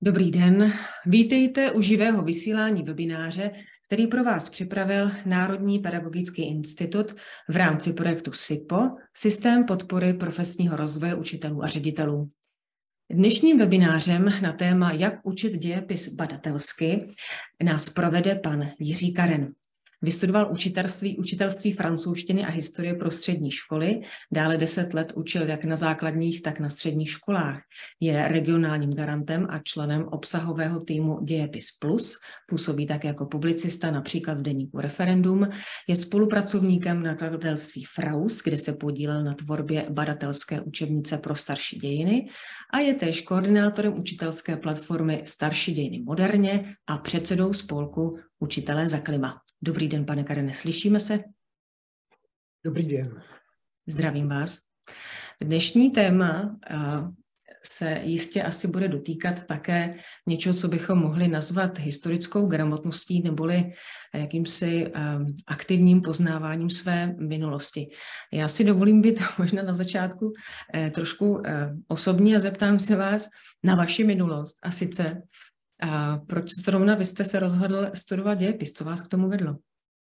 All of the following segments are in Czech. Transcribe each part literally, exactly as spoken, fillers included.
Dobrý den, vítejte u živého vysílání webináře, který pro vás připravil Národní pedagogický institut v rámci projektu S I P O, Systém podpory profesního rozvoje učitelů a ředitelů. Dnešním webinářem na téma Jak učit dějepis badatelsky nás provede pan Jiří Karen. Vystudoval učitelství, učitelství francouzštiny a historie pro střední školy, dále deset let učil jak na základních, tak na středních školách. Je regionálním garantem a členem obsahového týmu Dějepis Plus, působí tak jako publicista například v deníku Referendum, je spolupracovníkem nakladatelství Fraus, kde se podílel na tvorbě badatelské učebnice pro starší dějiny a je též koordinátorem učitelské platformy Starší dějiny moderně a předsedou spolku Učitelé za klima. Dobrý den, pane Karene, slyšíme se? Dobrý den. Zdravím vás. Dnešní téma se jistě asi bude dotýkat také něčeho, co bychom mohli nazvat historickou gramotností neboli jakýmsi aktivním poznáváním své minulosti. Já si dovolím být možná na začátku trošku osobní a zeptám se vás na vaši minulost. A sice, a proč zrovna vy jste se rozhodl studovat dějepis? Co vás k tomu vedlo?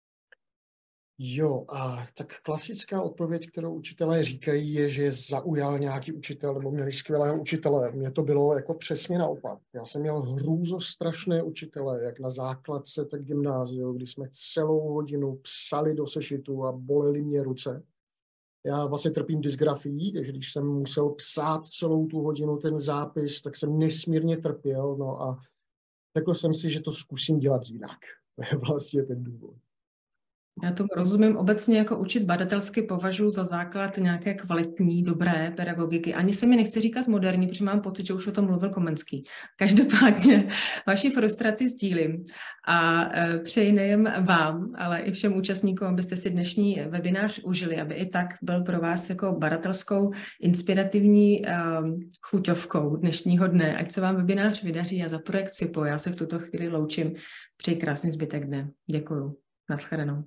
Jo, a tak klasická odpověď, kterou učitelé říkají, je, že zaujal nějaký učitel nebo měli skvělého učitele. Mně to bylo jako přesně naopak. Já jsem měl hrůzostrašné učitele, jak na základce, tak gymnáziu, kdy jsme celou hodinu psali do sešitu a bolely mě ruce. Já vlastně trpím dysgrafií, takže když jsem musel psát celou tu hodinu ten zápis, tak jsem nesmírně trpěl. No a řekl jsem si, že to zkusím dělat jinak. To je vlastně ten důvod. Já tomu rozumím. Obecně jako učit badatelsky považuji za základ nějaké kvalitní, dobré pedagogiky. Ani se mi nechci říkat moderní, protože mám pocit, že už o tom mluvil Komenský. Každopádně vaši frustraci sdílím a přeji nejen vám, ale i všem účastníkům, abyste si dnešní webinář užili, aby i tak byl pro vás jako badatelskou inspirativní um, chuťovkou dnešního dne. Ať se vám webinář vydaří a za projekt S I P O já se v tuto chvíli loučím. Přeji krásný zbytek dne. Děkuju. Naschledanou.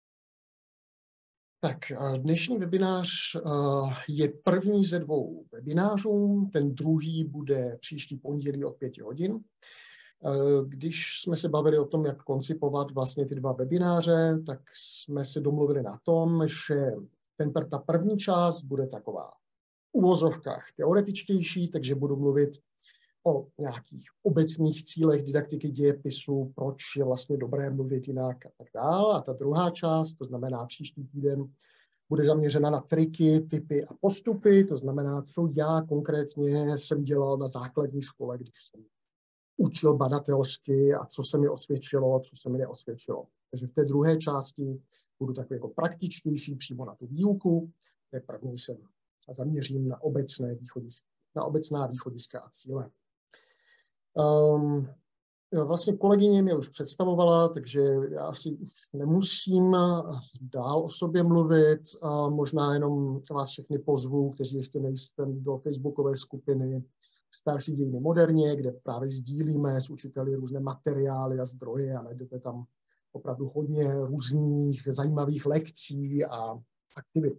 Tak dnešní webinář je první ze dvou webinářů, ten druhý bude příští pondělí od pěti hodin. Když jsme se bavili o tom, jak koncipovat vlastně ty dva webináře, tak jsme se domluvili na tom, že ten, ta první část bude taková v uvozovkách teoretičtější, takže budu mluvit o nějakých obecných cílech didaktiky dějepisu, proč je vlastně dobré mluvit jinak a tak dále. A ta druhá část, to znamená příští týden, bude zaměřena na triky, typy a postupy, to znamená, co já konkrétně jsem dělal na základní škole, když jsem učil badatelsky a co se mi osvědčilo, co se mi neosvědčilo. Takže v té druhé části budu takový jako praktičtější přímo na tu výuku. V té první se zaměřím na obecné východiska, na obecná východiska a cíle. Um, vlastně kolegyně mě už představovala, takže já asi už nemusím dál o sobě mluvit. A možná jenom vás všechny pozvu, kteří ještě nejste, do facebookové skupiny Starší dějiny moderně, kde právě sdílíme s učiteli různé materiály a zdroje a najdete tam opravdu hodně různých zajímavých lekcí a aktivit.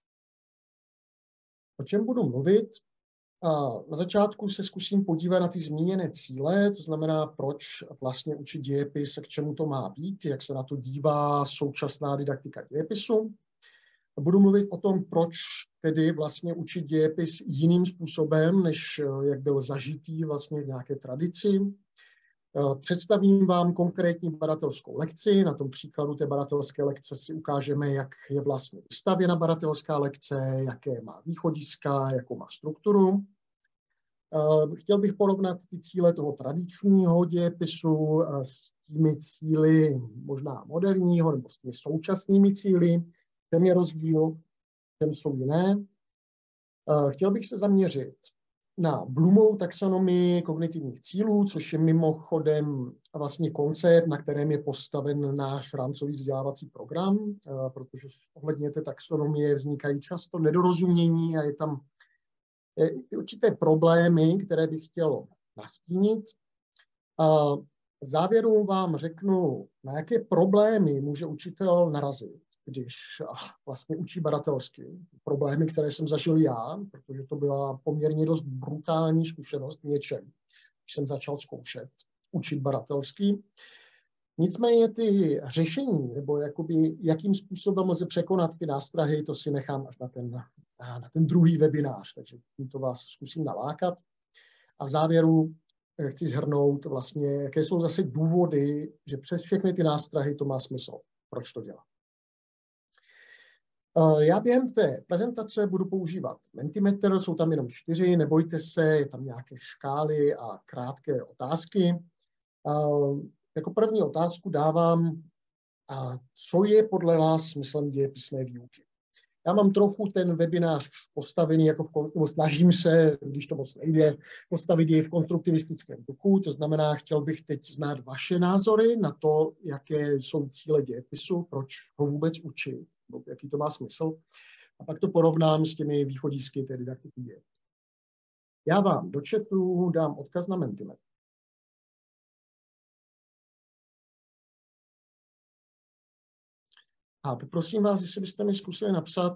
O čem budu mluvit? A na začátku se zkusím podívat na ty zmíněné cíle, to znamená, proč vlastně učit dějepis, k čemu to má být, jak se na to dívá současná didaktika dějepisu. A budu mluvit o tom, proč tedy vlastně učit dějepis jiným způsobem, než jak byl zažitý vlastně v nějaké tradici. Představím vám konkrétní badatelskou lekci. Na tom příkladu té badatelské lekce si ukážeme, jak je vlastně vystavěna badatelská lekce, jaké má východiska, jakou má strukturu. Chtěl bych porovnat ty cíle toho tradičního dějepisu s těmi cíli možná moderního nebo s těmi současnými cíli. V čem je rozdíl, v čem jsou jiné. Chtěl bych se zaměřit na Bloomovu taxonomii kognitivních cílů, což je mimochodem vlastně koncept, na kterém je postaven náš rámcový vzdělávací program, protože ohledně té taxonomie vznikají často nedorozumění a je tam určité problémy, které bych chtěl nastínit. A v závěru vám řeknu, na jaké problémy může učitel narazit, když vlastně učí badatelsky. Problémy, které jsem zažil já, protože to byla poměrně dost brutální zkušenost v něčem. když jsem začal zkoušet učit badatelsky. Nicméně ty řešení, nebo jakoby, jakým způsobem lze překonat ty nástrahy, to si nechám až na ten, na ten druhý webinář, takže to vás zkusím nalákat. A v závěru chci shrnout vlastně, jaké jsou zase důvody, že přes všechny ty nástrahy to má smysl. Proč to dělat? Já během té prezentace budu používat Mentimeter, jsou tam jenom čtyři, nebojte se, je tam nějaké škály a krátké otázky. Jako první otázku dávám, co je podle vás smyslem dějepisné výuky. Já mám trochu ten webinář postavený, jako v, snažím se, když to moc nejde, postavit jej v konstruktivistickém duchu, to znamená, chtěl bych teď znát vaše názory na to, jaké jsou cíle dějepisu, proč ho vůbec učit, jaký to má smysl, a pak to porovnám s těmi východisky té didaktiky dějepisu. Já vám do chatu dám odkaz na Mentimeter. A poprosím vás, jestli byste mi zkusili napsat,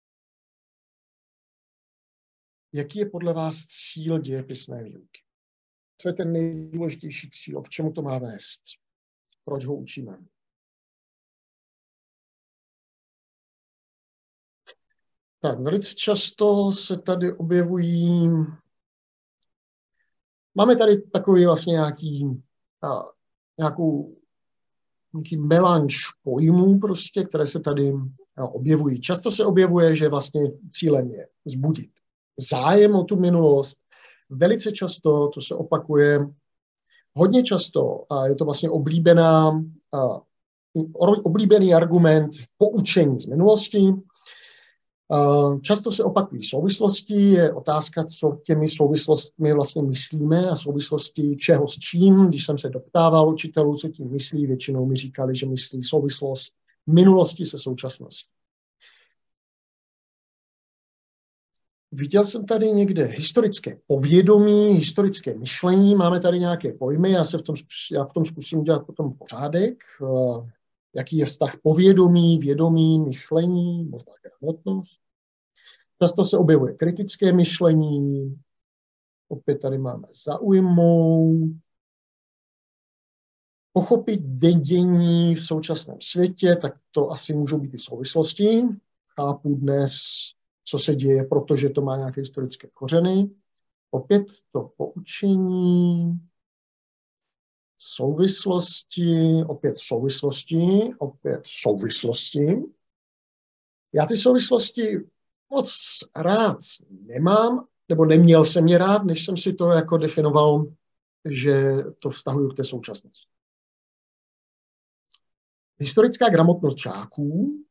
jaký je podle vás cíl dějepisné výuky. Co je ten nejdůležitější cíl, k čemu to má vést, proč ho učíme. Tak, velice často se tady objevují, máme tady takový vlastně nějaký, a, nějakou nějaký melanž pojmů, prostě, které se tady objevují. Často se objevuje, že vlastně cílem je vzbudit zájem o tu minulost. Velice často, to se opakuje hodně často, a je to vlastně oblíbená, oblíbený argument poučení z minulosti. Často se opakují souvislosti, je otázka, co těmi souvislostmi vlastně myslíme a souvislosti čeho s čím. Když jsem se doptával učitelů, co tím myslí, většinou mi říkali, že myslí souvislost minulosti se současností. Viděl jsem tady někde historické povědomí, historické myšlení, máme tady nějaké pojmy, já se v tom, já v tom zkusím udělat potom pořádek, jaký je vztah povědomí, vědomí, myšlení, možná gramotnost. Často se objevuje kritické myšlení, opět tady máme zaujmout, pochopit dění v současném světě, tak to asi můžou být i souvislosti. Chápu dnes, co se děje, protože to má nějaké historické kořeny. Opět to poučení, souvislosti, opět souvislosti, opět souvislosti. Já ty souvislosti moc rád nemám, nebo neměl jsem je rád, než jsem si to jako definoval, že to vztahuju k té současnosti. Historická gramotnost žáků,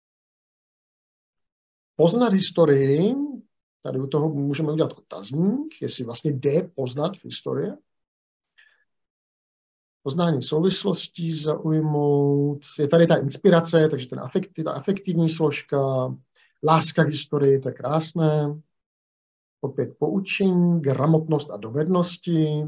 poznat historii, tady u toho můžeme udělat otazník, jestli vlastně jde poznat historie. Poznání souvislostí, zaujmout, je tady ta inspirace, takže ten afektiv, ta afektivní složka, láska k historii, to je krásné. Opět poučení, gramotnost a dovednosti.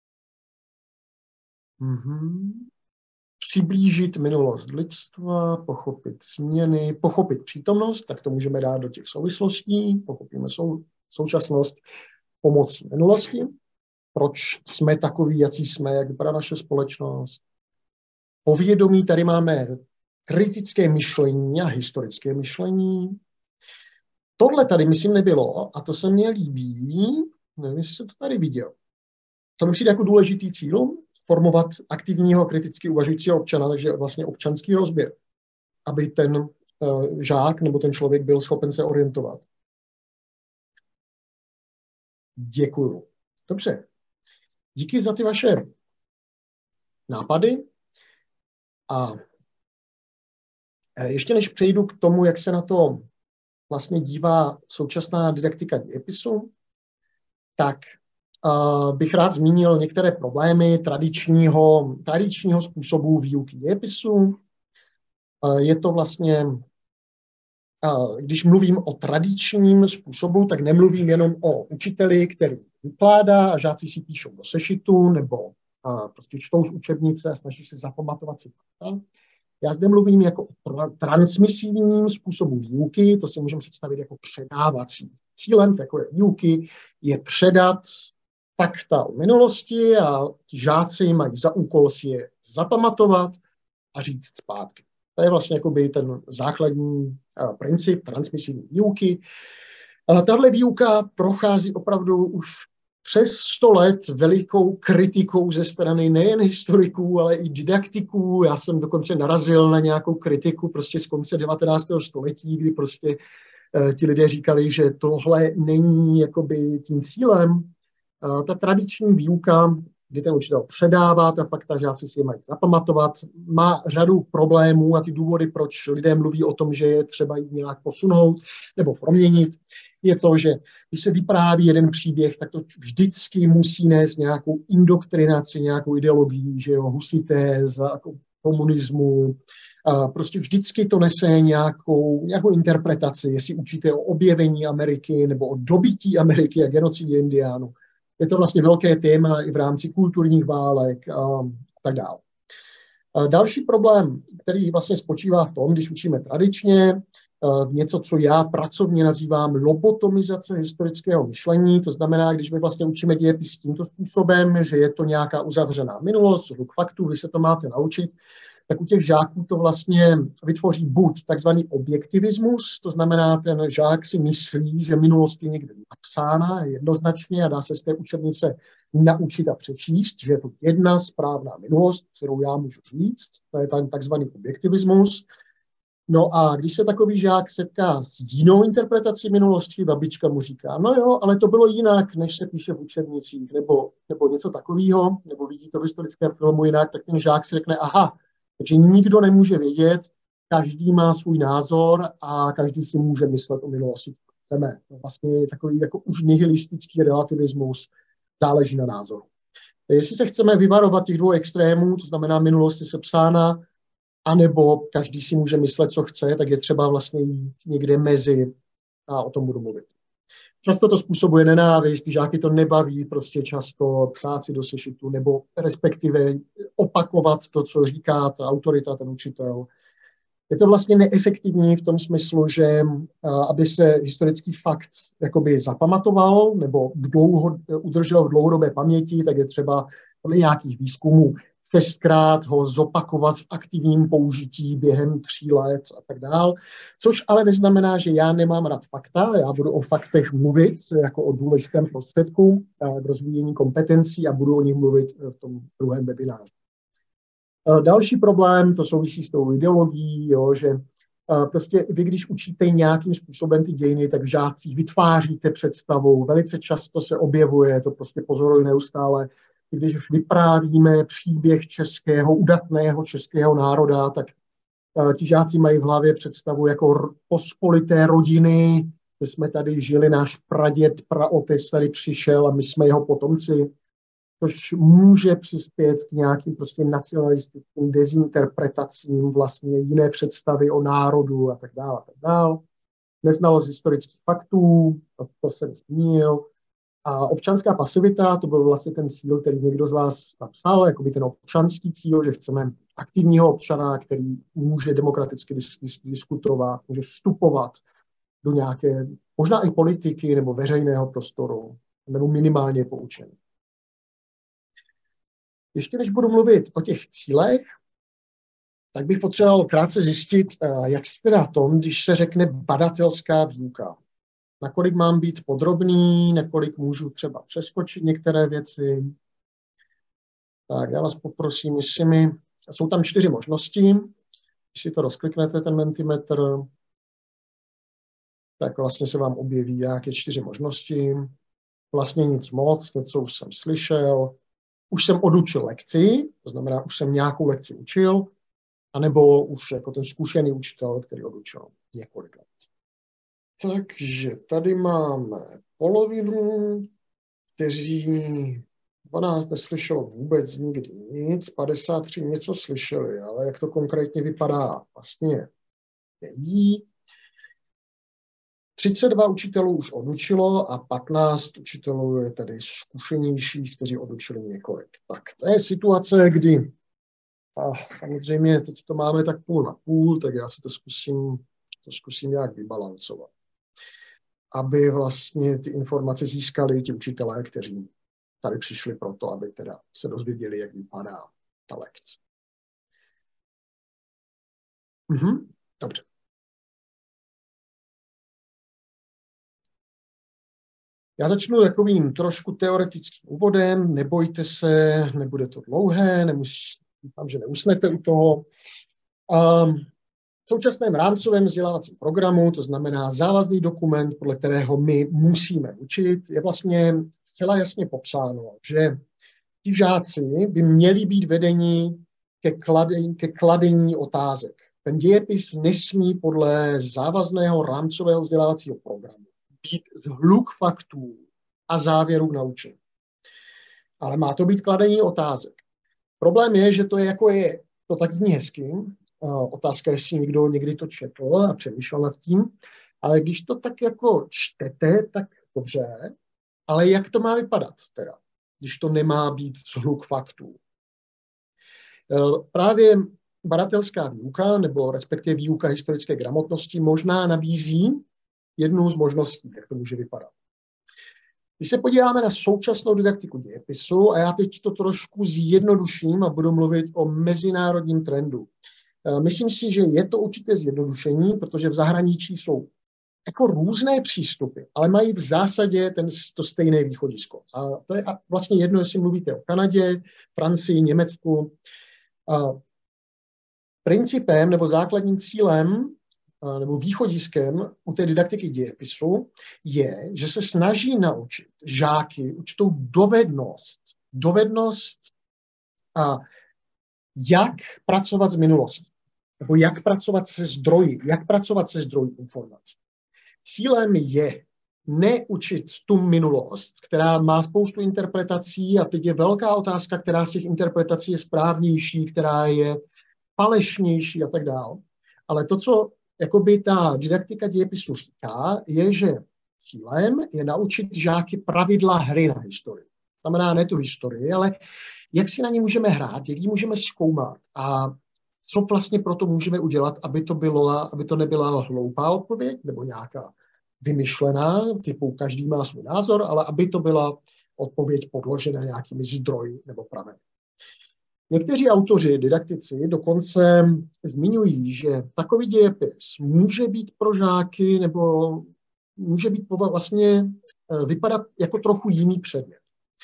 Mhm. Přiblížit minulost lidstva, pochopit změny, pochopit přítomnost, tak to můžeme dát do těch souvislostí, pochopíme sou, současnost pomocí minulosti. Proč jsme takoví, jací jsme, jak vypadá naše společnost. Povědomí, tady máme kritické myšlení a historické myšlení. Tohle tady, myslím, nebylo a to se mně líbí, nevím, jestli se to tady viděl. To mi přijde jako důležitý cíl, formovat aktivního kriticky uvažujícího občana, takže vlastně občanský rozběr, aby ten uh, žák nebo ten člověk byl schopen se orientovat. Děkuju. Dobře. Díky za ty vaše nápady. A ještě než přejdu k tomu, jak se na to vlastně dívá současná didaktika dějepisu, tak uh, bych rád zmínil některé problémy tradičního, tradičního způsobu výuky dějepisu. Uh, je to vlastně, uh, když mluvím o tradičním způsobu, tak nemluvím jenom o učiteli, který vykládá a žáci si píšou do sešitu nebo uh, prostě čtou z učebnice a snaží se zapamatovat si. Já zde mluvím jako o transmisivním způsobu výuky, to si můžeme představit jako předávací. Cílem takové výuky je předat fakta o minulosti a ti žáci mají za úkol si je zapamatovat a říct zpátky. To je vlastně jakoby ten základní princip transmisivní výuky. Tahle výuka prochází opravdu už přes sto let velikou kritikou ze strany nejen historiků, ale i didaktiků. Já jsem dokonce narazil na nějakou kritiku prostě z konce devatenáctého století, kdy prostě uh, ti lidé říkali, že tohle není jakoby tím cílem. Uh, ta tradiční výuka, kdy ten učitel předává ta fakta, žáci si je mají zapamatovat, má řadu problémů a ty důvody, proč lidé mluví o tom, že je třeba jít nějak posunout nebo proměnit, je to, že když se vypráví jeden příběh, tak to vždycky musí nést nějakou indoktrinaci, nějakou ideologii, že jo, husité za jako komunismu. A prostě vždycky to nese nějakou, nějakou interpretaci, jestli učíte o objevení Ameriky nebo o dobytí Ameriky a genocidě indiánů. Je to vlastně velké téma i v rámci kulturních válek a tak dále. A další problém, který vlastně spočívá v tom, když učíme tradičně, něco, co já pracovně nazývám lobotomizace historického myšlení, to znamená, když my vlastně učíme dějepis tímto způsobem, že je to nějaká uzavřená minulost, hluk faktů, vy se to máte naučit, tak u těch žáků to vlastně vytvoří buď takzvaný objektivismus, to znamená, ten žák si myslí, že minulost je někde napsána jednoznačně a dá se z té učebnice naučit a přečíst, že je to jedna správná minulost, kterou já můžu říct, to je ten takzvaný objektivismus. No a když se takový žák setká s jinou interpretací minulosti, babička mu říká, no jo, ale to bylo jinak, než se píše v učebnicích, nebo, nebo něco takového, nebo vidí to v historickém filmu jinak, tak ten žák si řekne, aha, takže nikdo nemůže vědět, každý má svůj názor a každý si může myslet o minulosti, co chceme. To vlastně je takový jako už nihilistický relativismus, záleží na názoru. Jestli se chceme vyvarovat těch dvou extrémů, to znamená minulost je sepsána, anebo každý si může myslet, co chce, tak je třeba vlastně jít někde mezi a o tom budu mluvit. Často to způsobuje nenávist, ty žáky to nebaví, prostě často psát si do sešitu, nebo respektive opakovat to, co říká ta autorita, ten učitel. Je to vlastně neefektivní v tom smyslu, že aby se historický fakt jakoby zapamatoval nebo dlouho, udržel v dlouhodobé paměti, tak je třeba podle nějakých výzkumů šestkrát ho zopakovat v aktivním použití během tří let a tak dál. Což ale neznamená, že já nemám rád fakta, já budu o faktech mluvit jako o důležitém prostředku k rozvíjení kompetencí a budu o nich mluvit v tom druhém webináři. Další problém, to souvisí s tou ideologií, jo, že prostě vy, když učíte nějakým způsobem ty dějiny, tak v žácích vytváříte představu, velice často se objevuje, to prostě pozoruji neustále, když už vyprávíme příběh českého, udatného českého národa, tak uh, ti žáci mají v hlavě představu jako pospolité rodiny, že jsme tady žili, náš praděd, praotec tady přišel a my jsme jeho potomci, což může přispět k nějakým prostě nacionalistickým dezinterpretacím, vlastně jiné představy o národu a tak dále. A tak dále. Neznalost historických faktů, to, to jsem zmínil. A občanská pasivita, to byl vlastně ten cíl, který někdo z vás napsal, jakoby ten občanský cíl, že chceme aktivního občana, který může demokraticky dis- dis- diskutovat, může vstupovat do nějaké, možná i politiky nebo veřejného prostoru, nebo minimálně poučený. Ještě než budu mluvit o těch cílech, tak bych potřeboval krátce zjistit, jak jste na tom, když se řekne badatelská výuka. Nakolik mám být podrobný, nakolik můžu třeba přeskočit některé věci. Tak já vás poprosím, jestli mi... Jsou tam čtyři možnosti. Když si to rozkliknete, ten Mentimeter, tak vlastně se vám objeví nějaké čtyři možnosti. Vlastně nic moc, něco už jsem slyšel. Už jsem odučil lekci, to znamená, už jsem nějakou lekci učil, anebo už jako ten zkušený učitel, který odučil několik let. Takže tady máme polovinu, kteří dvanáct neslyšelo vůbec nikdy nic, padesát tři něco slyšeli, ale jak to konkrétně vypadá, vlastně neví. třicet dva učitelů už odučilo a patnáct učitelů je tady zkušenějších, kteří odučili několik. Tak to je situace, kdy a samozřejmě teď to máme tak půl na půl, tak já si to zkusím, to zkusím nějak vybalancovat, aby vlastně ty informace získali ti učitelé, kteří tady přišli proto, aby teda se dozvěděli, jak vypadá ta lekce. Mhm, dobře. Já začnu takovým trošku teoretickým úvodem, nebojte se, nebude to dlouhé, nemusí, doufám, že neusnete u toho. Um, v současném rámcovém vzdělávacím programu, to znamená závazný dokument, podle kterého my musíme učit, je vlastně zcela jasně popsáno, že ti žáci by měli být vedeni ke kladení, ke kladení otázek. Ten dějepis nesmí podle závazného rámcového vzdělávacího programu být zhluk faktů a závěrů naučení. Ale má to být kladení otázek. Problém je, že to je jako je, to tak zní hezky. Otázka, jestli někdo někdy to četl a přemýšlel nad tím, ale když to tak jako čtete, tak dobře, ale jak to má vypadat teda, když to nemá být zhluk faktů? Právě badatelská výuka, nebo respektive výuka historické gramotnosti možná nabízí jednu z možností, jak to může vypadat. Když se podíváme na současnou didaktiku dějepisu, a já teď to trošku zjednoduším a budu mluvit o mezinárodním trendu. Myslím si, že je to určité zjednodušení, protože v zahraničí jsou jako různé přístupy, ale mají v zásadě ten, to stejné východisko. A to je vlastně jedno, jestli mluvíte o Kanadě, Francii, Německu. A principem nebo základním cílem nebo východiskem u té didaktiky dějepisu je, že se snaží naučit žáky určitou dovednost, dovednost a jak pracovat s minulostí, nebo jak pracovat se zdroji, jak pracovat se zdroji informací. Cílem je neučit tu minulost, která má spoustu interpretací a teď je velká otázka, která z těch interpretací je správnější, která je falešnější a tak dále. Ale to, co jakoby ta didaktika dějepisu říká, je, že cílem je naučit žáky pravidla hry na historii. Znamená ne tu historii, ale jak si na ní můžeme hrát, jak ji můžeme zkoumat a co vlastně pro to můžeme udělat, aby to, bylo, aby to nebyla hloupá odpověď nebo nějaká vymyšlená, typu každý má svůj názor, ale aby to byla odpověď podložená nějakými zdroji nebo prameny. Někteří autoři, didaktici dokonce zmiňují, že takový dějepis může být pro žáky nebo může být vlastně vypadat jako trochu jiný předmět.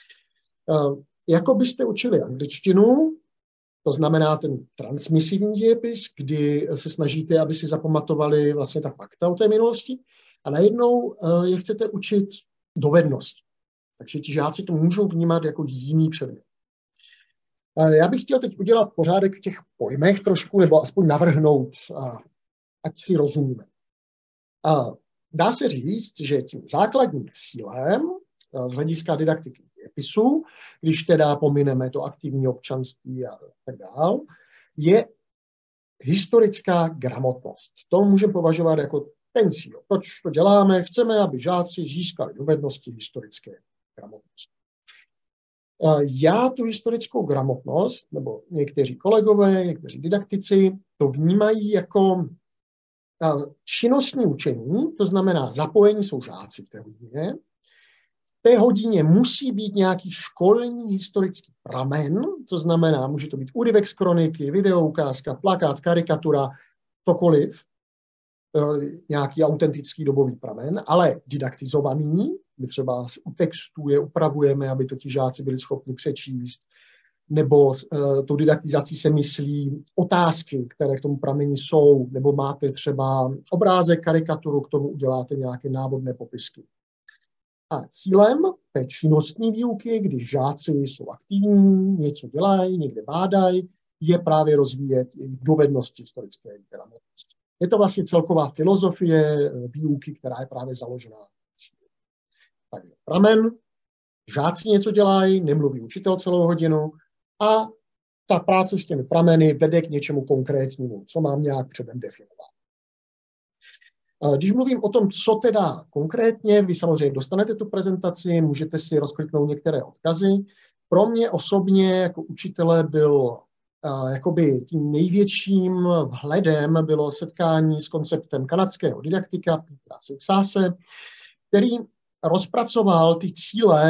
Jako byste učili angličtinu, to znamená ten transmisivní dějepis, kdy se snažíte, aby si zapamatovali vlastně ta fakta o té minulosti a najednou je chcete učit dovednosti. Takže ti žáci to můžou vnímat jako jiný předmět. Já bych chtěl teď udělat pořádek v těch pojmech trošku, nebo aspoň navrhnout, ať si rozumíme. Dá se říct, že tím základním cílem z hlediska didaktiky dějepisu, když teda pomineme to aktivní občanství a tak dál, je historická gramotnost. To můžeme považovat jako ten cíl. Proč to děláme? Chceme, aby žáci získali dovednosti historické gramotnosti. Já tu historickou gramotnost, nebo někteří kolegové, někteří didaktici, to vnímají jako činnostní učení, to znamená zapojení jsou žáci v té hodině. V té hodině musí být nějaký školní historický pramen, to znamená, může to být úryvek z kroniky, videoukázka, plakát, karikatura, cokoliv, nějaký autentický dobový pramen, ale didaktizovaný. My třeba u textu je upravujeme, aby to ti žáci byli schopni přečíst, nebo uh, tou didaktizací se myslí otázky, které k tomu prameni jsou, nebo máte třeba obrázek, karikaturu, k tomu uděláte nějaké návodné popisky. A cílem té činnostní výuky, když žáci jsou aktivní, něco dělají, někde bádají, je právě rozvíjet jejich dovednosti historické gramotnosti. Je to vlastně celková filozofie výuky, která je právě založená. Takže pramen, žáci něco dělají, nemluví učitel celou hodinu a ta práce s těmi prameny vede k něčemu konkrétnímu, co mám nějak předem definovat. Když mluvím o tom, co teda konkrétně, vy samozřejmě dostanete tu prezentaci, můžete si rozkliknout některé odkazy. Pro mě osobně jako učitele byl jakoby tím největším vhledem bylo setkání s konceptem kanadského didaktika Petera Sixase, který rozpracoval ty cíle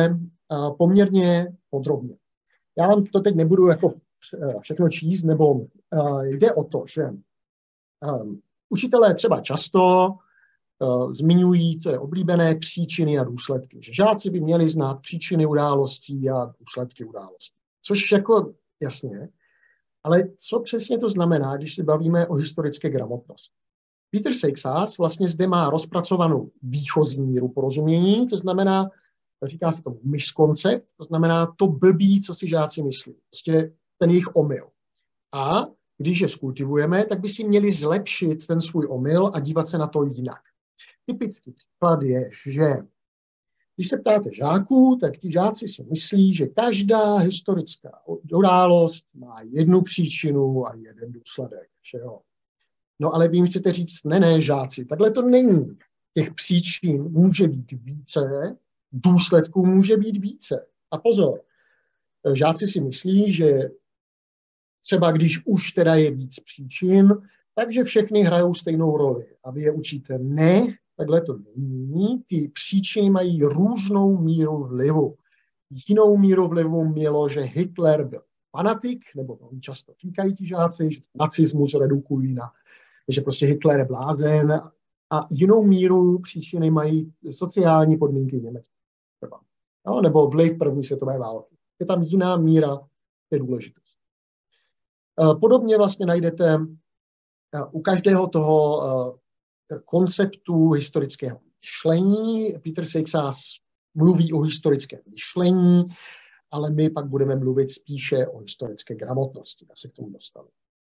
poměrně podrobně. Já vám to teď nebudu jako všechno číst, nebo jde o to, že učitelé třeba často zmiňují, co je oblíbené, příčiny a důsledky. Že žáci by měli znát příčiny událostí a důsledky událostí. Což jako jasně, ale co přesně to znamená, když se bavíme o historické gramotnosti? Peter Seixas vlastně zde má rozpracovanou výchozí míru porozumění, to znamená, říká se tomu miskoncept, to znamená to blbý, co si žáci myslí. Prostě ten jejich omyl. A když je skultivujeme, tak by si měli zlepšit ten svůj omyl a dívat se na to jinak. Typický příklad je, že když se ptáte žáků, tak ti žáci si myslí, že každá historická událost má jednu příčinu a jeden důsledek. Že jo? No ale vy mi chcete říct, ne, ne, žáci, takhle to není. Těch příčin může být více, důsledků může být více. A pozor, žáci si myslí, že třeba když už teda je víc příčin, takže všechny hrajou stejnou roli. A vy je učíte, ne, takhle to není. Ty příčiny mají různou míru vlivu. Jinou míru vlivu mělo, že Hitler byl fanatik, nebo to často říkají ti žáci, že nacismus redukují na, že prostě Hitler je blázen. A jinou míru příčiny mají sociální podmínky v Německu. No, nebo vliv první světové války. Je tam jiná míra té důležitosti. Podobně vlastně najdete u každého toho konceptu historického myšlení. Peter Seixas mluví o historickém myšlení, ale my pak budeme mluvit spíše o historické gramotnosti. Já se k tomu dostanu.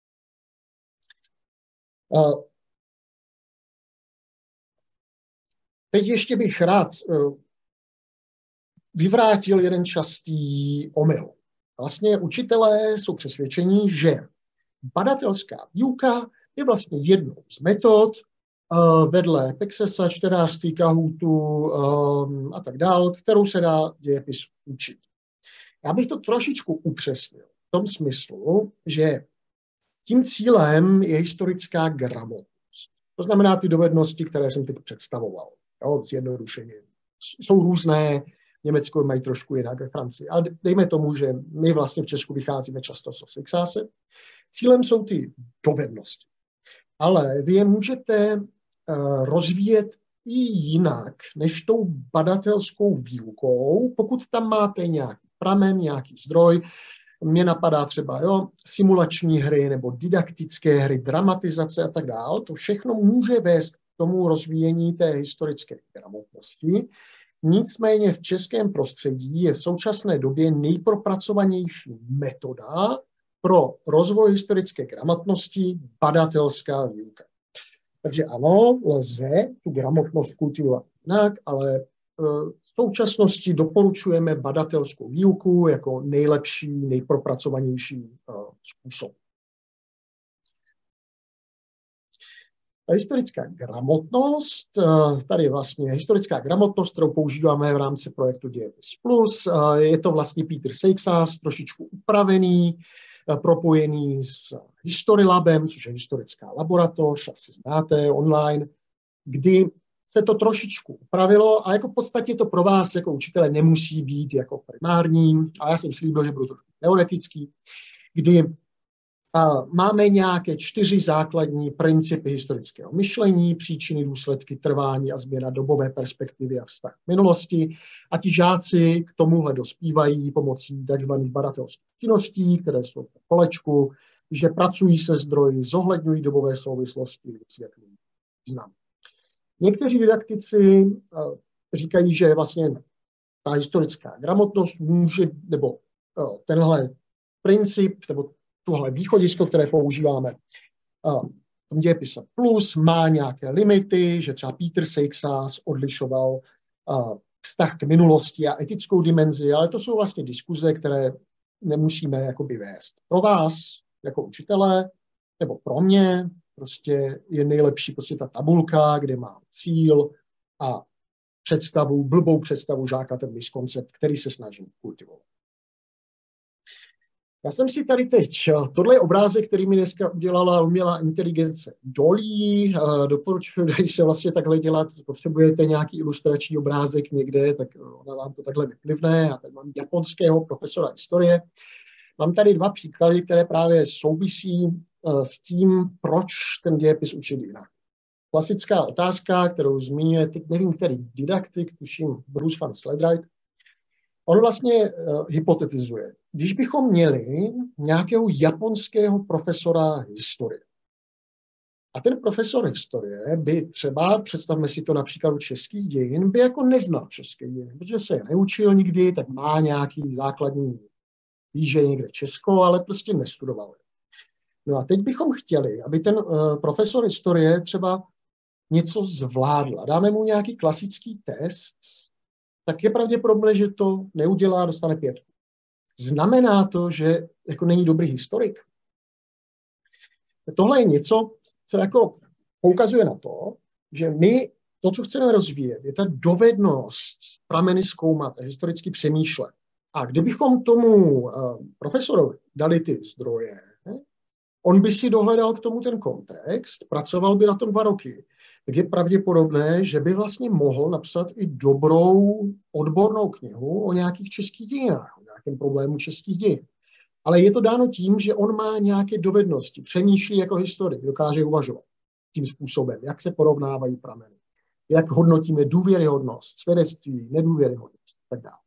Teď ještě bych rád vyvrátil jeden častý omyl. Vlastně učitelé jsou přesvědčení, že badatelská výuka je vlastně jednou z metod uh, vedle Pexesa, čtenářství, Kahootu um, a tak dál, kterou se dá dějepis učit. Já bych to trošičku upřesnil v tom smyslu, že tím cílem je historická gramotnost. To znamená ty dovednosti, které jsem teď představoval. Jo, zjednodušeně. Jsou různé, Německo mají trošku jinak, ve Francii. Ale dejme tomu, že my vlastně v Česku vycházíme často z Seixase. Cílem jsou ty dovednosti. Ale vy je můžete uh, rozvíjet i jinak, než tou badatelskou výukou, pokud tam máte nějaký pramen, nějaký zdroj. Mně napadá třeba jo, simulační hry nebo didaktické hry, dramatizace a tak dále. To všechno může vést k tomu rozvíjení té historické gramotnosti. Nicméně v českém prostředí je v současné době nejpropracovanější metoda pro rozvoj historické gramotnosti badatelská výuka. Takže ano, lze tu gramotnost kultivovat jinak, ale v současnosti doporučujeme badatelskou výuku jako nejlepší, nejpropracovanější způsob. A historická gramotnost, tady je vlastně historická gramotnost, kterou používáme v rámci projektu Dějepis plus. Je to vlastně Peter Seixas, trošičku upravený, propojený s Historylabem, což je historická laboratoř, asi znáte, online, kdy se to trošičku upravilo a jako v podstatě to pro vás jako učitele nemusí být jako primární, a já jsem slíbil, že budu trošku teoretický, kdy a máme nějaké čtyři základní principy historického myšlení, příčiny, důsledky, trvání a změna dobové perspektivy a vztah k minulosti. A ti žáci k tomuhle dospívají pomocí tzv. Badatelských činností, které jsou v kolečku, že pracují se zdroji, zohledňují dobové souvislosti, vysvětlují význam. Někteří didaktici říkají, že vlastně ta historická gramotnost může, nebo tenhle princip, nebo tohle východisko, které používáme v tom dějepise plus, má nějaké limity, že třeba Peter Seixas odlišoval vztah k minulosti a etickou dimenzi, ale to jsou vlastně diskuze, které nemusíme jakoby vést. Pro vás, jako učitele, nebo pro mě, prostě je nejlepší prostě ta tabulka, kde mám cíl a představu, blbou představu žáka, ten miskoncept, který se snažím kultivovat. Já jsem si tady teď, tohle je obrázek, který mi dneska udělala umělá inteligence Dolly. Doporučuji, když se vlastně takhle dělat, potřebujete nějaký ilustrační obrázek někde, tak ona vám to takhle vyplivne. Já tady mám japonského profesora historie. Mám tady dva příklady, které právě souvisí s tím, proč ten dějepis učit jinak. Klasická otázka, kterou zmiňuje, teď nevím, který didaktik, tuším Bruce van Sledright, on vlastně uh, hypotetizuje, když bychom měli nějakého japonského profesora historie, a ten profesor historie by třeba, představme si to například u českých dějin, by jako neznal české dějiny, protože se je neučil nikdy, tak má nějaký základní, ví, že je někde Česko, ale prostě nestudoval. No a teď bychom chtěli, aby ten uh, profesor historie třeba něco zvládl. Dáme mu nějaký klasický test, tak je pravděpodobné, že to neudělá, dostane pětku. Znamená to, že jako není dobrý historik? Tohle je něco, co jako poukazuje na to, že my to, co chceme rozvíjet, je ta dovednost prameny zkoumat a historicky přemýšlet. A kdybychom tomu uh, profesorovi dali ty zdroje, on by si dohledal k tomu ten kontext, pracoval by na tom dva roky, tak je pravděpodobné, že by vlastně mohl napsat i dobrou odbornou knihu o nějakých českých dějinách, o nějakém problému českých dějin. Ale je to dáno tím, že on má nějaké dovednosti, přemýšlí jako historik, dokáže uvažovat tím způsobem, jak se porovnávají prameny, jak hodnotíme důvěryhodnost, svědectví, nedůvěryhodnost a tak dále.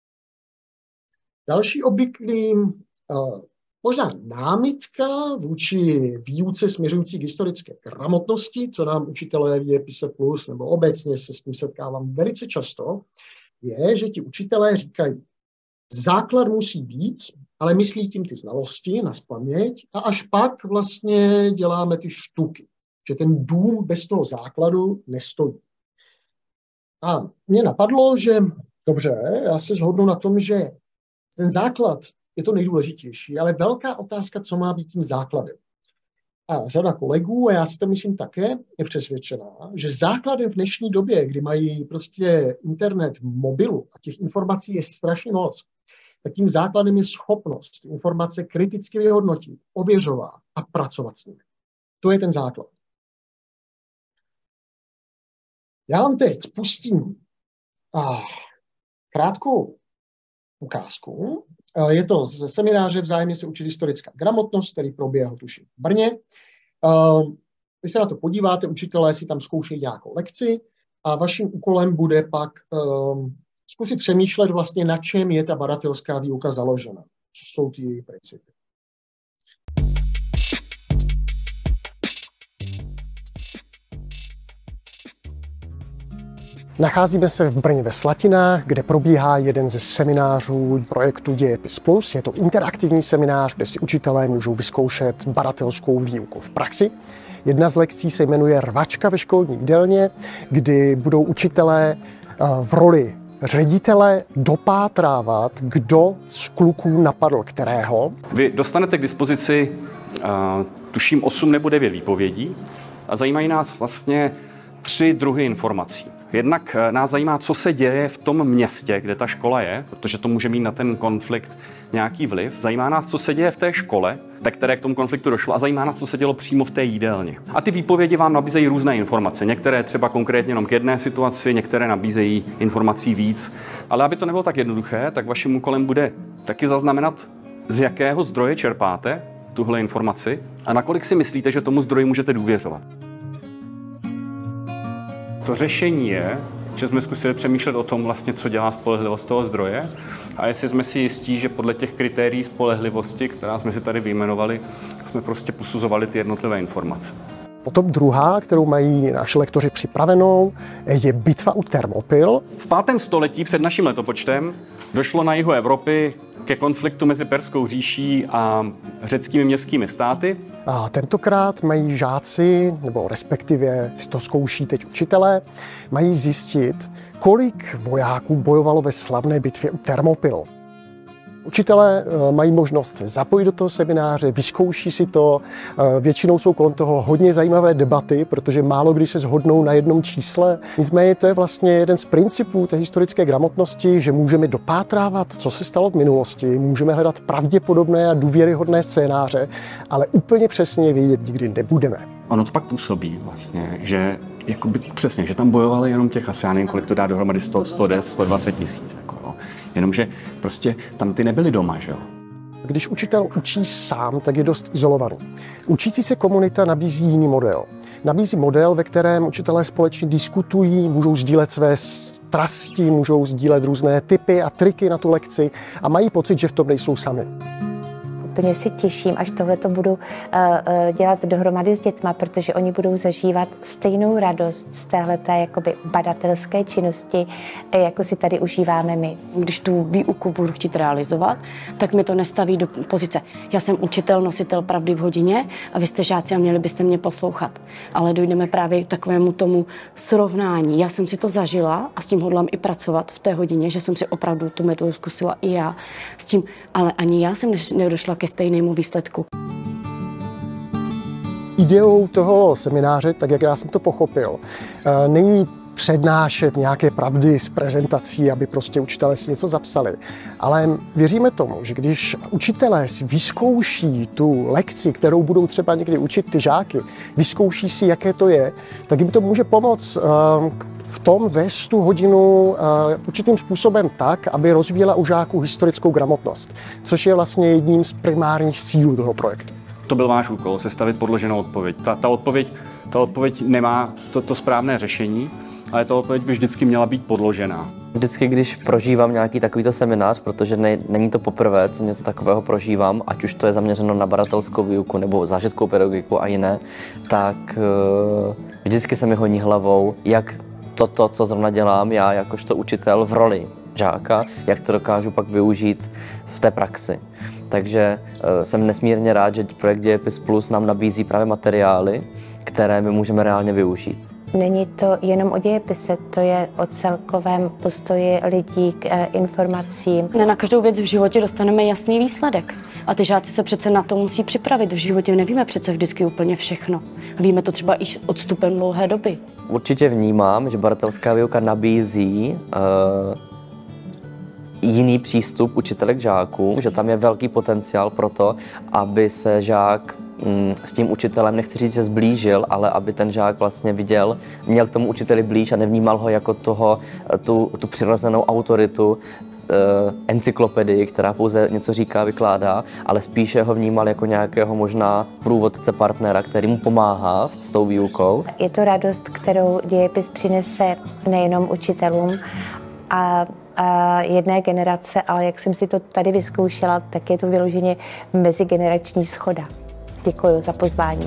Další obvyklý uh, možná námitka vůči výuce směřující k historické gramotnosti, co nám učitelé v Dějepise plus, nebo obecně se s tím setkávám velice často, je, že ti učitelé říkají, základ musí být, ale myslí tím ty znalosti na spaměť a až pak vlastně děláme ty štuky, že ten dům bez toho základu nestojí. A mě napadlo, že dobře, já se shodnu na tom, že ten základ je to nejdůležitější, ale velká otázka, co má být tím základem. A řada kolegů, a já si to myslím také, je přesvědčená, že základem v dnešní době, kdy mají prostě internet v mobilu a těch informací je strašně moc, tak tím základem je schopnost informace kriticky vyhodnotit, ověřovat a pracovat s nimi. To je ten základ. Já vám teď pustím ah, krátkou ukázku. Je to ze semináře Vzájemně se učit historická gramotnost, který proběhl tuším v Brně. Když se na to podíváte, učitelé si tam zkoušejí nějakou lekci a vaším úkolem bude pak um, zkusit přemýšlet vlastně, na čem je ta badatelská výuka založena. Co jsou ty její principy. Nacházíme se v Brně ve Slatinách, kde probíhá jeden ze seminářů projektu Dějepis plus. Je to interaktivní seminář, kde si učitelé můžou vyzkoušet badatelskou výuku v praxi. Jedna z lekcí se jmenuje Rvačka ve školní jídelně, kdy budou učitelé v roli ředitele dopátrávat, kdo z kluků napadl kterého. Vy dostanete k dispozici, uh, tuším, osm nebo devět výpovědí a zajímají nás vlastně tři druhy informací. Jednak nás zajímá, co se děje v tom městě, kde ta škola je, protože to může mít na ten konflikt nějaký vliv. Zajímá nás, co se děje v té škole, ve které k tomu konfliktu došlo, a zajímá nás, co se dělo přímo v té jídelně. A ty výpovědi vám nabízejí různé informace. Některé třeba konkrétně jenom k jedné situaci, některé nabízejí informací víc. Ale aby to nebylo tak jednoduché, tak vaším úkolem bude taky zaznamenat, z jakého zdroje čerpáte tuhle informaci a nakolik si myslíte, že tomu zdroji můžete důvěřovat. To řešení je, že jsme zkusili přemýšlet o tom, vlastně, co dělá spolehlivost toho zdroje a jestli jsme si jistí, že podle těch kritérií spolehlivosti, která jsme si tady vyjmenovali, jsme prostě posuzovali ty jednotlivé informace. Potom druhá, kterou mají naši lektoři připravenou, je bitva u Termopil. V pátém století před naším letopočtem došlo na jihu Evropy ke konfliktu mezi Perskou říší a řeckými městskými státy. A tentokrát mají žáci, nebo respektive si to zkouší teď učitelé, mají zjistit, kolik vojáků bojovalo ve slavné bitvě u Termopil. Učitelé mají možnost se zapojit do toho semináře, vyzkouší si to. Většinou jsou kolem toho hodně zajímavé debaty, protože málo kdy se shodnou na jednom čísle. Nicméně to je vlastně jeden z principů té historické gramotnosti, že můžeme dopátrávat, co se stalo v minulosti, můžeme hledat pravděpodobné a důvěryhodné scénáře, ale úplně přesně vědět nikdy nebudeme. Ono to pak působí vlastně, že jakoby přesně, že tam bojovali jenom těch asi, já nevím, kolik to dá dohromady, sto, sto deset, sto dvacet tisíc. Jako, jo. Jenomže prostě tam ty nebyli doma, že jo. Když učitel učí sám, tak je dost izolovaný. Učící se komunita nabízí jiný model. Nabízí model, ve kterém učitelé společně diskutují, můžou sdílet své strasti, můžou sdílet různé tipy a triky na tu lekci a mají pocit, že v tom nejsou sami. Úplně si těším, až tohle to budu uh, uh, dělat dohromady s dětma, protože oni budou zažívat stejnou radost z téhleté jakoby badatelské činnosti, jako si tady užíváme my. Když tu výuku budu chtít realizovat, tak mi to nestaví do pozice. Já jsem učitel, nositel pravdy v hodině a vy jste žáci a měli byste mě poslouchat. Ale dojdeme právě k takovému tomu srovnání. Já jsem si to zažila a s tím hodlám i pracovat v té hodině, že jsem si opravdu tu metodu zkusila i já s tím, ale ani já jsem nedošla ke stejnému výsledku. Ideou toho semináře, tak jak já jsem to pochopil, není přednášet nějaké pravdy z prezentací, aby prostě učitelé si něco zapsali. Ale věříme tomu, že když učitelé si vyzkouší tu lekci, kterou budou třeba někdy učit ty žáky, vyzkouší si, jaké to je, tak jim to může pomoct v tom vést tu hodinu určitým způsobem tak, aby rozvíjela u žáků historickou gramotnost, což je vlastně jedním z primárních cílů toho projektu. To byl váš úkol, sestavit podloženou odpověď. Ta, ta, odpověď, ta odpověď nemá to, to správné řešení, ale ta odpověď by vždycky měla být podložená. Vždycky, když prožívám nějaký takovýto seminář, protože ne, není to poprvé, co něco takového prožívám, ať už to je zaměřeno na badatelskou výuku nebo zážitkovou pedagogiku a jiné, tak uh, vždycky se mi honí hlavou, jak toto, co zrovna dělám já jakožto učitel v roli žáka, jak to dokážu pak využít v té praxi. Takže uh, jsem nesmírně rád, že projekt Dějepis Plus nám nabízí právě materiály, které my můžeme reálně využít. Není to jenom o dějepise, to je o celkovém postoji lidí k e, informacím. Ne na každou věc v životě dostaneme jasný výsledek. A ty žáci se přece na to musí připravit. V životě nevíme přece vždycky úplně všechno. Víme to třeba i s odstupem dlouhé doby. Určitě vnímám, že badatelská výuka nabízí uh, jiný přístup učitelek k žákům, že tam je velký potenciál pro to, aby se žák s tím učitelem, nechci říct, že zblížil, ale aby ten žák vlastně viděl, měl k tomu učiteli blíž a nevnímal ho jako toho, tu, tu přirozenou autoritu, eh, encyklopedii, která pouze něco říká, vykládá, ale spíše ho vnímal jako nějakého možná průvodce partnera, který mu pomáhá s tou výukou. Je to radost, kterou dějepis přinese nejenom učitelům a a jedné generace, ale jak jsem si to tady vyzkoušela, tak je to vyloženě mezigenerační shoda. Děkuji za pozvání.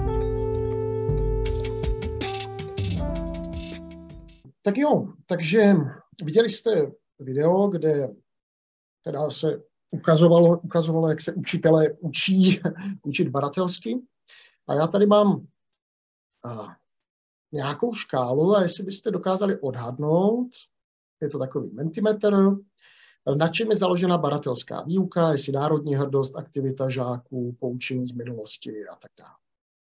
Tak jo, takže viděli jste video, kde teda se ukazovalo, ukazovalo, jak se učitelé učí učit badatelsky. A já tady mám uh, nějakou škálu a jestli byste dokázali odhadnout, je to takový mentimetr, na čem je založena badatelská výuka, jestli národní hrdost, aktivita žáků, poučení z minulosti a tak dále.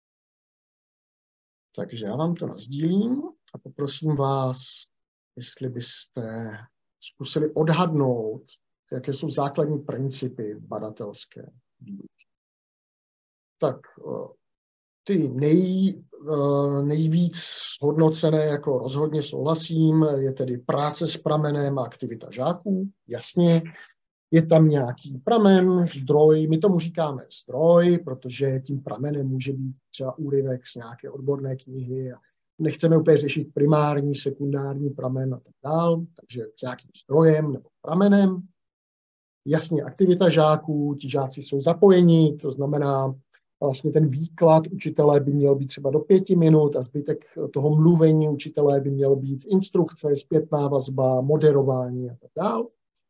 Takže já vám to nasdílím a poprosím vás, jestli byste zkusili odhadnout, jaké jsou základní principy badatelské výuky. Tak ty nej, nejvíc hodnocené, jako rozhodně souhlasím, je tedy práce s pramenem a aktivita žáků, jasně. Je tam nějaký pramen, zdroj, my tomu říkáme zdroj, protože tím pramenem může být třeba úryvek z nějaké odborné knihy a nechceme úplně řešit primární, sekundární pramen a tak dál, takže s nějakým zdrojem nebo pramenem. Jasně, aktivita žáků, ti žáci jsou zapojeni, to znamená, vlastně ten výklad učitele by měl být třeba do pěti minut a zbytek toho mluvení učitele by měl být instrukce, zpětná vazba, moderování a tak dále.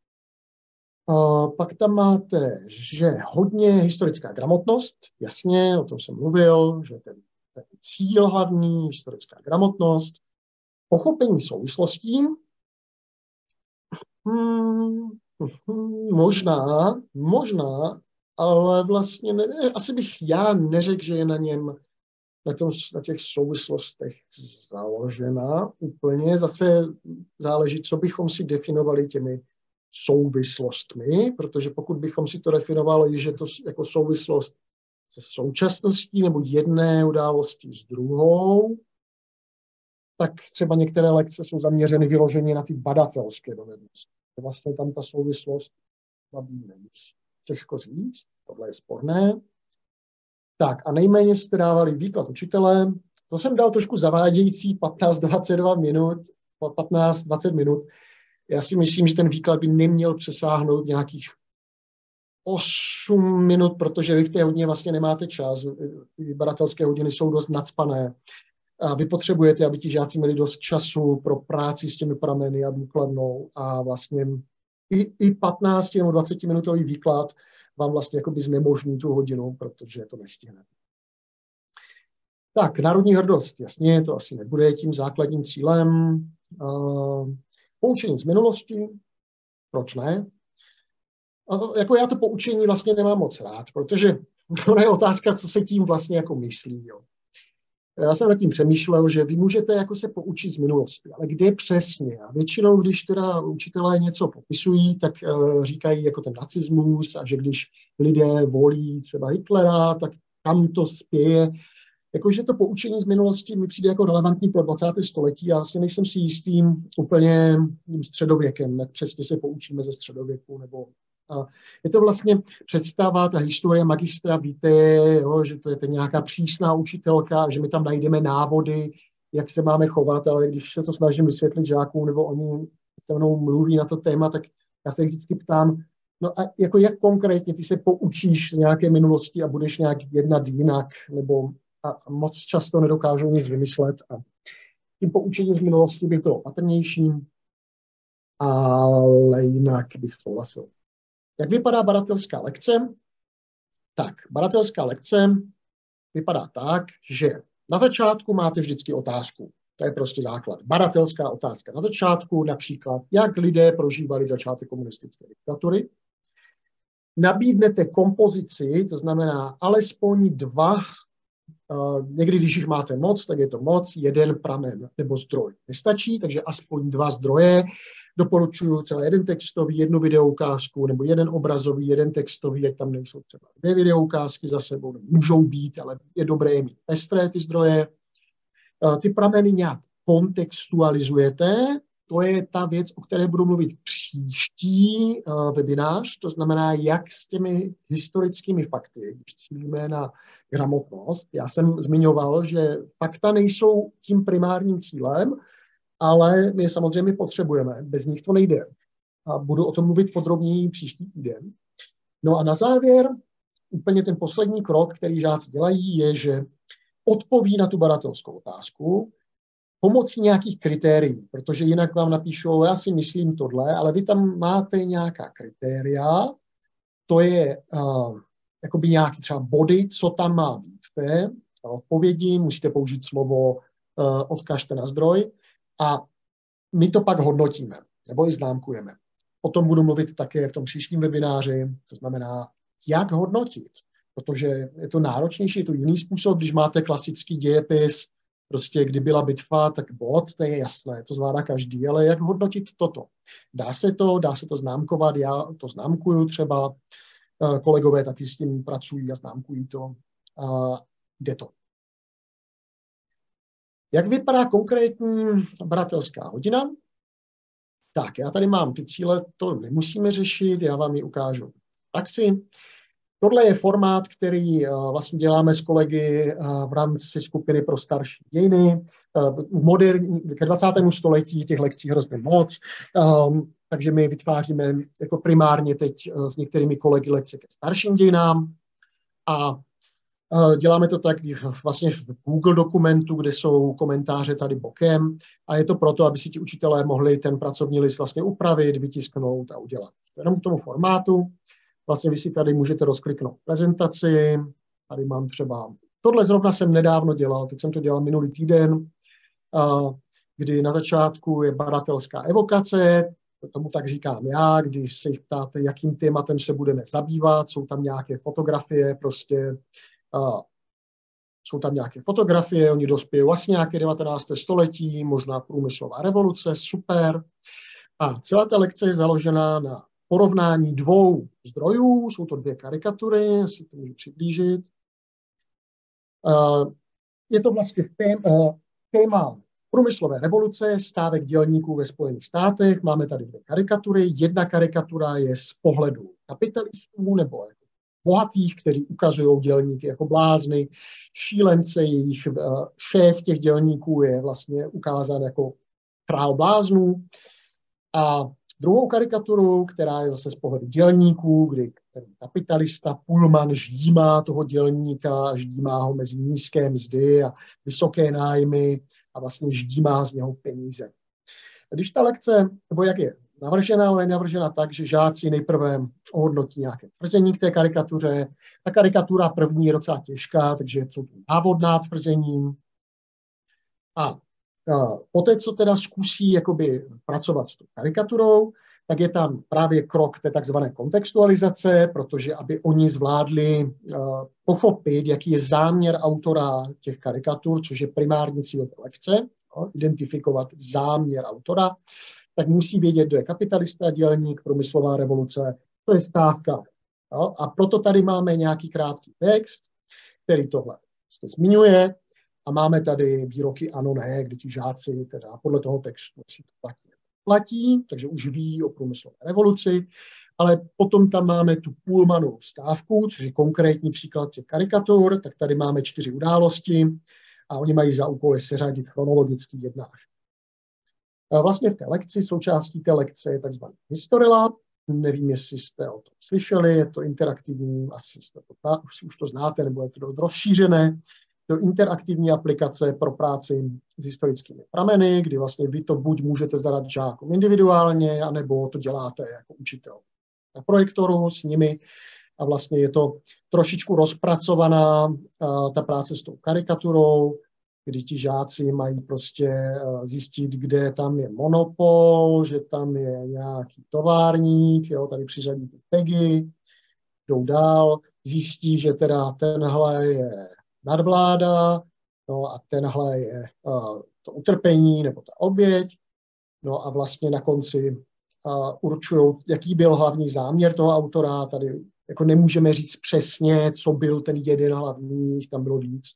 A pak tam máte, že hodně historická gramotnost, jasně, o tom jsem mluvil, že ten, ten cíl hlavní, historická gramotnost, pochopení souvislostí, hmm, Možná, možná, ale vlastně ne, asi bych já neřekl, že je na něm, na, tom, na těch souvislostech založena úplně. Zase záleží, co bychom si definovali těmi souvislostmi, protože pokud bychom si to definovali, že to jako souvislost se současností nebo jedné událostí s druhou, tak třeba některé lekce jsou zaměřeny vyloženě na ty badatelské dovednosti. Vlastně tam ta souvislost být nemusí. Těžko říct, tohle je sporné. Tak a nejméně jste dávali výklad učitele. To jsem dal trošku zavádějící patnáct dvacet dva minut, patnáct dvacet minut. Já si myslím, že ten výklad by neměl přesáhnout nějakých osm minut, protože vy v té hodině vlastně nemáte čas. Ty badatelské hodiny jsou dost nacpané. A vy potřebujete, aby ti žáci měli dost času pro práci s těmi prameny a důkladnou a vlastně i, i patnáct nebo dvacet minutový výklad vám vlastně jakoby znemožní tu hodinu, protože to nestihne. Tak, národní hrdost, jasně, to asi nebude tím základním cílem. Uh, poučení z minulosti, proč ne? Uh, jako já to poučení vlastně nemám moc rád, protože to je otázka, co se tím vlastně jako myslí. Jo. Já jsem nad tím přemýšlel, že vy můžete jako se poučit z minulosti, ale kde přesně? A většinou, když teda učitelé něco popisují, tak uh, říkají jako ten nacismus a že když lidé volí třeba Hitlera, tak tam to spěje. Jakože to poučení z minulosti mi přijde jako relevantní pro dvacáté století a vlastně nejsem si jistý úplně tím středověkem, jak přesně se poučíme ze středověku. Nebo, a je to vlastně představa, ta historie magistra, víte, jo, že to je nějaká přísná učitelka, že my tam najdeme návody, jak se máme chovat, ale když se to snažím vysvětlit žákům, nebo oni se mnou mluví na to téma, tak já se vždycky ptám, no a jako jak konkrétně ty se poučíš z nějaké minulosti a budeš nějak jednat jinak, nebo a moc často nedokážou nic vymyslet. A tím poučením z minulosti bych byl opatrnější, ale jinak bych souhlasil. Jak vypadá badatelská lekce? Tak, badatelská lekce vypadá tak, že na začátku máte vždycky otázku. To je prostě základ. Badatelská otázka na začátku, například, jak lidé prožívali začátek komunistické diktatury. Nabídnete kompozici, to znamená alespoň dva. Uh, někdy, když jich máte moc, tak je to moc, jeden pramen nebo zdroj nestačí, takže aspoň dva zdroje. Doporučuji třeba jeden textový, jednu videoukázku, nebo jeden obrazový, jeden textový, jak tam nejsou třeba dvě videoukázky za sebou, můžou být, ale je dobré je mít pestré ty zdroje. Uh, ty prameny nějak kontextualizujete, to je ta věc, o které budu mluvit příští uh, webinář, to znamená, jak s těmi historickými fakty, když cílíme na gramotnost. Já jsem zmiňoval, že fakta nejsou tím primárním cílem, ale my je samozřejmě potřebujeme, bez nich to nejde. A budu o tom mluvit podrobněji příští týden. No a na závěr, úplně ten poslední krok, který žáci dělají, je, že odpoví na tu badatelskou otázku, pomocí nějakých kritérií, protože jinak vám napíšou, já si myslím tohle, ale vy tam máte nějaká kritéria, to je uh, jakoby nějaký třeba body, co tam má být v té odpovědi, musíte použít slovo, uh, odkažte na zdroj a my to pak hodnotíme, nebo i známkujeme. O tom budu mluvit také v tom příštím webináři, to znamená, jak hodnotit, protože je to náročnější, je to jiný způsob, když máte klasický dějepis, prostě kdy byla bitva, tak bod, to je jasné, to zvládá každý, ale jak hodnotit toto? Dá se to, dá se to známkovat, já to známkuju třeba, kolegové taky s tím pracují a známkují to, a jde to. Jak vypadá konkrétní badatelská hodina? Tak, já tady mám ty cíle, to nemusíme řešit, já vám ji ukážu v praxi. Tohle je formát, který uh, vlastně děláme s kolegy uh, v rámci skupiny pro starší dějiny. Uh, moderní, ke dvacátému století těch lekcí hrozně moc, um, takže my vytváříme jako primárně teď uh, s některými kolegy lekce ke starším dějinám a uh, děláme to tak vlastně v Google dokumentu, kde jsou komentáře tady bokem a je to proto, aby si ti učitelé mohli ten pracovní list vlastně upravit, vytisknout a udělat. Jenom k tomu formátu. Vlastně vy si tady můžete rozkliknout prezentaci, tady mám třeba, tohle zrovna jsem nedávno dělal, teď jsem to dělal minulý týden, kdy na začátku je badatelská evokace, tomu tak říkám já, když se jich ptáte, jakým tématem se budeme zabývat, jsou tam nějaké fotografie, prostě uh, jsou tam nějaké fotografie, oni dospějí vlastně nějaké devatenácté století, možná průmyslová revoluce, super. A celá ta lekce je založena na porovnání dvou zdrojů, jsou to dvě karikatury, jestli to můžu přiblížit. Uh, je to vlastně téma, uh, téma průmyslové revoluce, stávek dělníků ve Spojených státech. Máme tady dvě karikatury. Jedna karikatura je z pohledu kapitalistů nebo bohatých, kteří ukazují dělníky jako blázny. Šílence, jejich šéf těch dělníků je vlastně ukázán jako král bláznů. A druhou karikaturu, která je zase z pohledu dělníků, kdy ten kapitalista Pullman ždímá toho dělníka, ždímá ho mezi nízké mzdy a vysoké nájmy a vlastně ždímá z něho peníze. A když ta lekce, nebo jak je navržena, ona je navržena tak, že žáci nejprve ohodnotí nějaké tvrzení k té karikatuře. Ta karikatura první je docela těžká, takže jsou to návodná tvrzení. A, a poté, co teda zkusí jakoby pracovat s tou karikaturou, tak je tam právě krok té takzvané kontextualizace, protože aby oni zvládli uh, pochopit, jaký je záměr autora těch karikatur, což je primární cíl té lekce, no, identifikovat záměr autora, tak musí vědět, kdo je kapitalista, dělník, průmyslová revoluce, to je stávka. No, a proto tady máme nějaký krátký text, který tohle zmiňuje, a máme tady výroky ano, ne, kdy ti žáci teda podle toho textu si to platí. platí, takže už ví o průmyslové revoluci, ale potom tam máme tu Pullmanovou stávku, což je konkrétní příklad těch karikatur, tak tady máme čtyři události a oni mají za úkol seřadit chronologicky jedna až. Vlastně v té lekci, součástí té lekce je takzvaný History Lab, nevím, jestli jste o tom slyšeli, je to interaktivní, asi jste to, už, už to znáte, nebo je to dost rozšířené. To interaktivní aplikace pro práci s historickými prameny, kdy vlastně vy to buď můžete zadat žákům individuálně, anebo to děláte jako učitel na projektoru s nimi. A vlastně je to trošičku rozpracovaná uh, ta práce s tou karikaturou, kdy ti žáci mají prostě uh, zjistit, kde tam je monopol, že tam je nějaký továrník, jo, tady přiřadí ty tagy, jdou dál, zjistí, že teda tenhle je nadvláda, no a tenhle je uh, to utrpení nebo ta oběť, no a vlastně na konci uh, určují, jaký byl hlavní záměr toho autora, tady jako nemůžeme říct přesně, co byl ten jeden hlavní, tam bylo víc,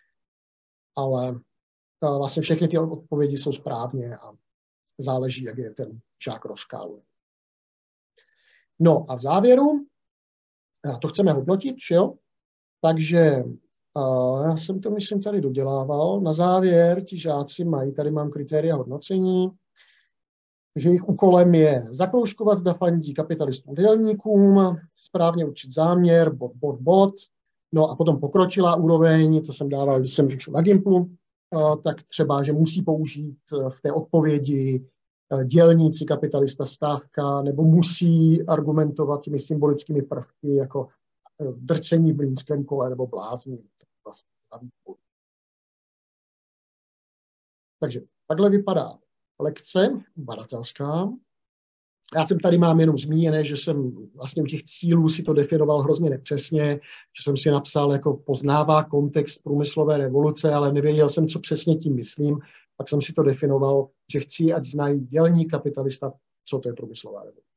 ale uh, vlastně všechny ty odpovědi jsou správně a záleží, jak je ten žák rozškáluje. No a v závěru, to chceme hodnotit, že jo? Takže Uh, já jsem to, myslím, tady dodělával. Na závěr ti žáci mají, tady mám kritéria hodnocení, že jejich úkolem je zakroužkovat, zda fandí kapitalistům dělníkům, správně určit záměr, bod, bod, bod. No a potom pokročilá úroveň, to jsem dával, když jsem učil na Gimplu, uh, tak třeba, že musí použít v té odpovědi uh, dělníci, kapitalista, stávka, nebo musí argumentovat těmi symbolickými prvky, jako uh, drcení v mlýnském kole nebo blázni. Takže takhle vypadá lekce badatelská. Já jsem tady mám jenom zmíněné, že jsem vlastně u těch cílů si to definoval hrozně nepřesně, že jsem si napsal, jako poznává kontext průmyslové revoluce, ale nevěděl jsem, co přesně tím myslím, tak jsem si to definoval, že chci, ať znají dělník, kapitalista, co to je průmyslová revoluce.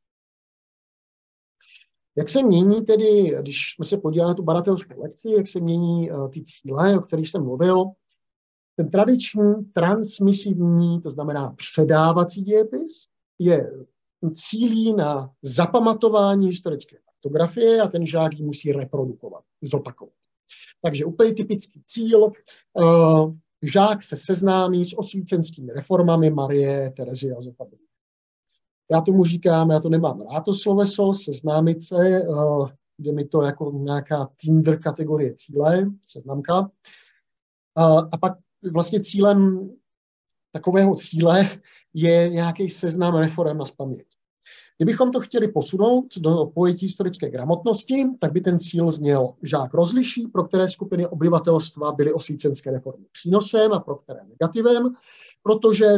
Jak se mění tedy, když jsme se podívali na tu badatelskou lekci, jak se mění uh, ty cíle, o kterých jsem mluvil, ten tradiční transmisivní, to znamená předávací dějepis, je cílí na zapamatování historické faktografie a ten žák ji musí reprodukovat, zopakovat. Takže úplně typický cíl, uh, žák se seznámí s osvícenskými reformami Marie Terezie Josefa. Já tomu říkám, já to nemám rád to sloveso, seznámit se, uh, jde mi to jako nějaká Tinder kategorie cíle, seznamka. Uh, a pak vlastně cílem takového cíle je nějaký seznam reforem na spaměť. Kdybychom to chtěli posunout do pojetí historické gramotnosti, tak by ten cíl zněl: žák rozliší, pro které skupiny obyvatelstva byly osvícenské reformy přínosem a pro které negativem, protože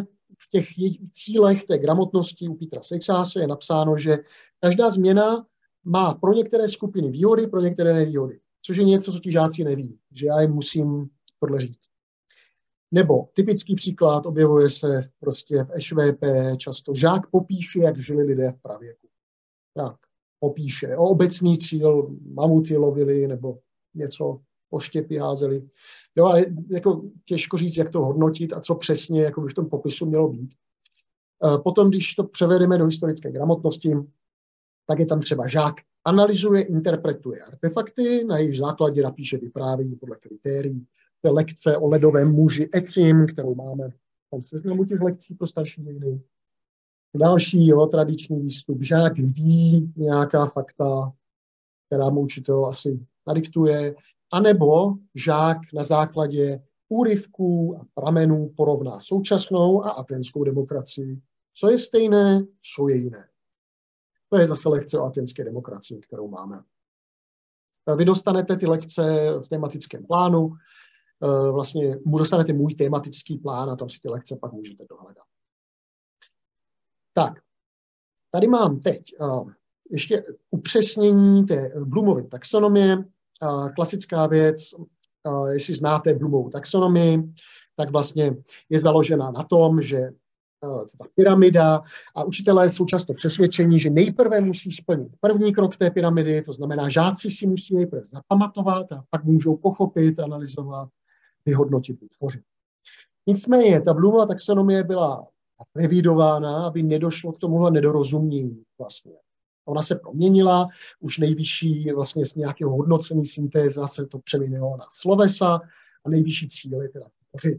v těch cílech té gramotnosti u Petra Seixase je napsáno, že každá změna má pro některé skupiny výhody, pro některé nevýhody. Což je něco, co ti žáci neví, že já jim musím tohle říct. Nebo typický příklad, objevuje se prostě v Š V P často, žák popíše, jak žili lidé v pravěku. Tak, popíše. O obecný cíl mamuty lovili nebo něco oštěpy házeli. Jo, a jako těžko říct, jak to hodnotit a co přesně jako by v tom popisu mělo být. Potom, když to převedeme do historické gramotnosti, tak je tam třeba žák analyzuje, interpretuje artefakty, na jejich základě napíše vyprávění podle kritérií. To je lekce o ledovém muži Ecim, kterou máme tam seznamu těch lekcí pro starší dějiny. Další jo, tradiční výstup. Žák ví nějaká fakta, která mu učitel asi nadiktuje, anebo žák na základě úryvků a pramenů porovná současnou a atenskou demokracii. Co je stejné, co je jiné. To je zase lekce o atenské demokracii, kterou máme. Vy dostanete ty lekce v tematickém plánu, vlastně dostanete můj tematický plán a tam si ty lekce pak můžete dohledat. Tak, tady mám teď ještě upřesnění té Bloomovy taxonomie. Klasická věc, jestli znáte Bloomovu taxonomii, tak vlastně je založena na tom, že ta pyramida a učitelé jsou často přesvědčeni, že nejprve musí splnit první krok té pyramidy, to znamená, žáci si musí nejprve zapamatovat a pak můžou pochopit, analyzovat, vyhodnotit, vytvořit. Nicméně ta Bloomova taxonomie byla revidována, aby nedošlo k tomuhle nedorozumění vlastně. Ona se proměnila, už nejvyšší vlastně z nějakého hodnocení syntéza se to přeměnilo na slovesa a nejvyšší cíl je teda tvořit.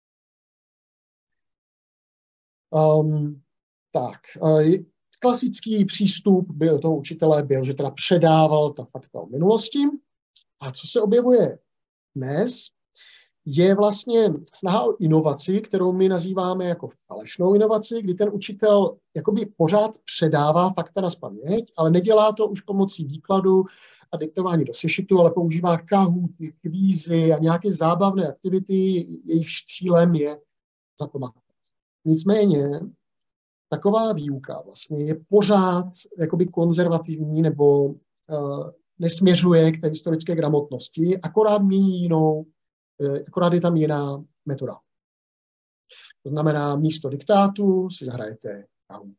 Um, tak, uh, klasický přístup byl toho učitele byl, že teda předával ta fakta o minulosti. A co se objevuje dnes, je vlastně snaha o inovaci, kterou my nazýváme jako falešnou inovaci, kdy ten učitel jakoby pořád předává fakta nazpaměť, ale nedělá to už pomocí výkladu a diktování do sešitu, ale používá kahooty, kvízy a nějaké zábavné aktivity, jejichž cílem je zapamatovat. Nicméně taková výuka vlastně je pořád jakoby konzervativní nebo uh, nesměřuje k té historické gramotnosti, akorát mění jinou, uh, akorát je tam jiná metoda. To znamená, místo diktátu si zahrajete kahoot.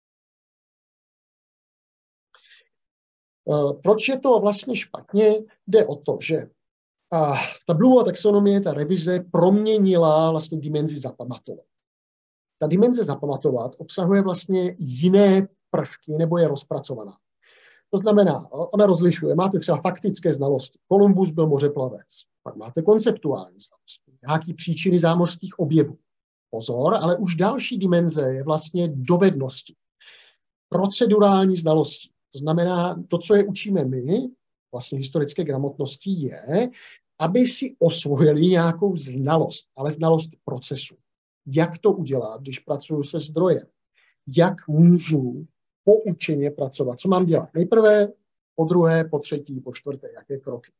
Uh, proč je to vlastně špatně? Jde o to, že uh, ta Bloomova taxonomie, ta revize proměnila vlastně dimenzi zapamatovat. Ta dimenze zapamatovat obsahuje vlastně jiné prvky nebo je rozpracovaná. To znamená, ona rozlišuje, máte třeba faktické znalosti. Kolumbus byl mořeplavec. Pak máte konceptuální znalosti, nějaké příčiny zámořských objevů. Pozor, ale už další dimenze je vlastně dovednosti. Procedurální znalosti. To znamená, to, co je učíme my, vlastně historické gramotnosti, je, aby si osvojili nějakou znalost, ale znalost procesu. Jak to udělat, když pracuji se zdrojem? Jak můžu poučeně pracovat? Co mám dělat? Nejprve, po druhé, po třetí, po čtvrté, jaké kroky?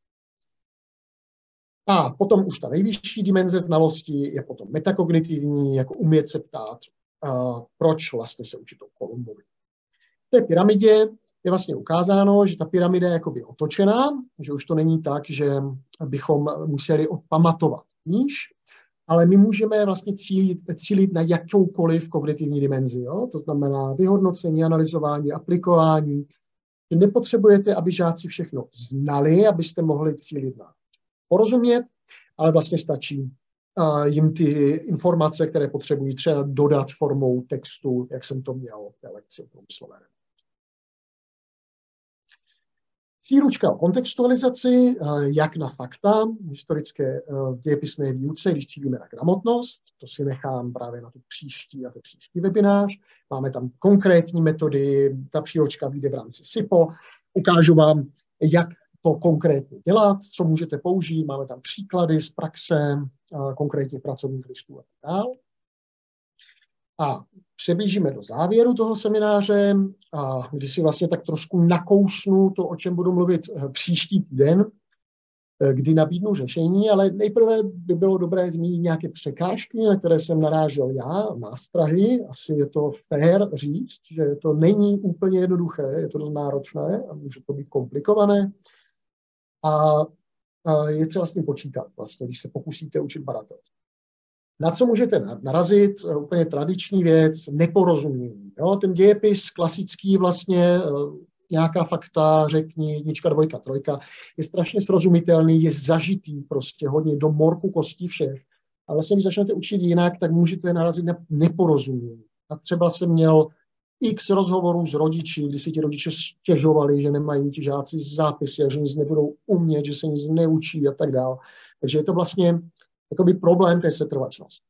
A potom už ta nejvyšší dimenze znalosti je potom metakognitivní, jako umět se ptát, uh, proč vlastně se učit o Kolumbovi. V té pyramidě je vlastně ukázáno, že ta pyramida je jakoby otočená, že už to není tak, že bychom museli odpamatovat níž, ale my můžeme vlastně cílit, cílit na jakoukoliv kognitivní dimenzi. Jo? To znamená vyhodnocení, analyzování, aplikování. Nepotřebujete, aby žáci všechno znali, abyste mohli cílit na porozumět, ale vlastně stačí uh, jim ty informace, které potřebují třeba dodat formou textu, jak jsem to měl v té lekci průmyslové. Příručka o kontextualizaci, jak na fakta, historické dějepisné výuce, když cílíme na gramotnost, to si nechám právě na tu příští, na ten příští webinář. Máme tam konkrétní metody, ta příručka vyjde v rámci S I P O. Ukážu vám, jak to konkrétně dělat, co můžete použít. Máme tam příklady z praxe, konkrétních pracovních listů a tak dále. A přebížíme do závěru toho semináře, a kdy si vlastně tak trošku nakousnu to, o čem budu mluvit příští týden. kdy nabídnu řešení, ale nejprve by bylo dobré zmínit nějaké překážky, na které jsem narážel já, nástrahy. Asi je to fér říct, že to není úplně jednoduché, je to dost náročné a může to být komplikované. A, a je třeba s tím počítat, vlastně, když se pokusíte učit badatelství. Na co můžete narazit? Úplně tradiční věc, neporozumění. Jo? Ten dějepis klasický vlastně, nějaká fakta, řekni, jednička, dvojka, trojka, je strašně srozumitelný, je zažitý prostě hodně do morku kostí všech. A vlastně, když začnete učit jinak, tak můžete narazit na neporozumění. A třeba jsem měl x rozhovorů s rodiči, kdy si ti rodiče stěžovali, že nemají ti žáci zápisy a že nic nebudou umět, že se nic neučí a tak dále. Takže je to vlastně jakoby problém té setrvačnosti.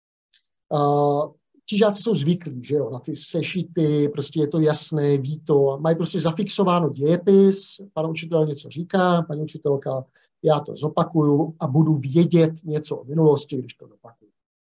Uh, ti žáci jsou zvyklí, že jo, na ty sešity, prostě je to jasné, ví to, mají prostě zafixováno dějepis, pan učitel něco říká, paní učitelka, já to zopakuju a budu vědět něco o minulosti, když to zopakuju.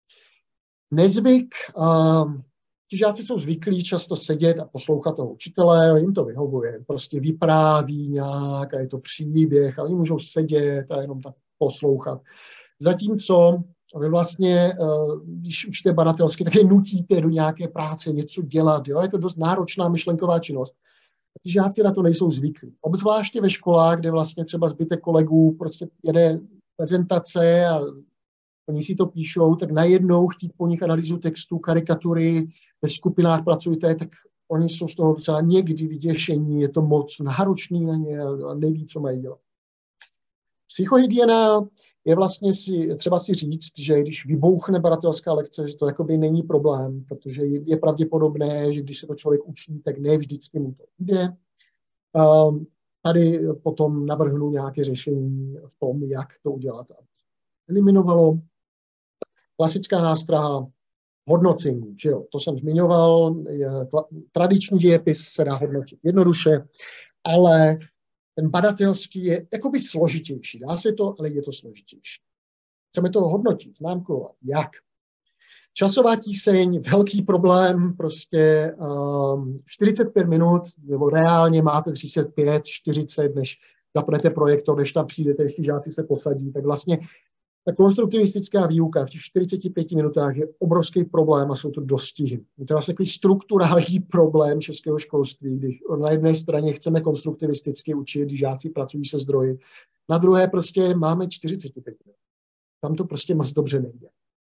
Nezvyk, uh, ti žáci jsou zvyklí často sedět a poslouchat toho učitele, jim to vyhovuje, prostě vypráví nějak a je to příběh a oni můžou sedět a jenom tak poslouchat. Zatímco vy vlastně, když učíte badatelsky, tak je nutíte do nějaké práce něco dělat. Jo? Je to dost náročná myšlenková činnost. A ti žáci na to nejsou zvyklí. Obzvláště ve školách, kde vlastně třeba zbytek kolegů prostě jede prezentace a oni si to píšou, tak najednou chtít po nich analýzu textu, karikatury, ve skupinách pracujete, tak oni jsou z toho docela někdy vyděšení, je to moc náročný na ně a neví, co mají dělat. Psychohygiena je vlastně si, třeba si říct, že když vybouchne badatelská lekce, že to jakoby není problém, protože je, je pravděpodobné, že když se to člověk učí, tak ne vždycky mu to jde. Um, tady potom navrhnu nějaké řešení v tom, jak to udělat, aby se eliminovalo. Klasická nástraha hodnocení, že jo, to jsem zmiňoval, je, tradiční dějepis se dá hodnotit jednoduše, ale ten badatelský je jakoby složitější. Dá se to, ale je to složitější. Chceme to hodnotit, známkovat. Jak? Časová tíseň, velký problém, prostě um, čtyřicet pět minut, nebo reálně máte třicet pět, čtyřicet, než zapnete projektor, než tam přijdete, ještě žáci se posadí, tak vlastně ta konstruktivistická výuka v těch čtyřiceti pěti minutách je obrovský problém a jsou to dostihy. Je to vlastně takový strukturální problém českého školství, když na jedné straně chceme konstruktivisticky učit, když žáci pracují se zdroji, na druhé prostě máme čtyřicet pět minut. Tam to prostě moc dobře nejde.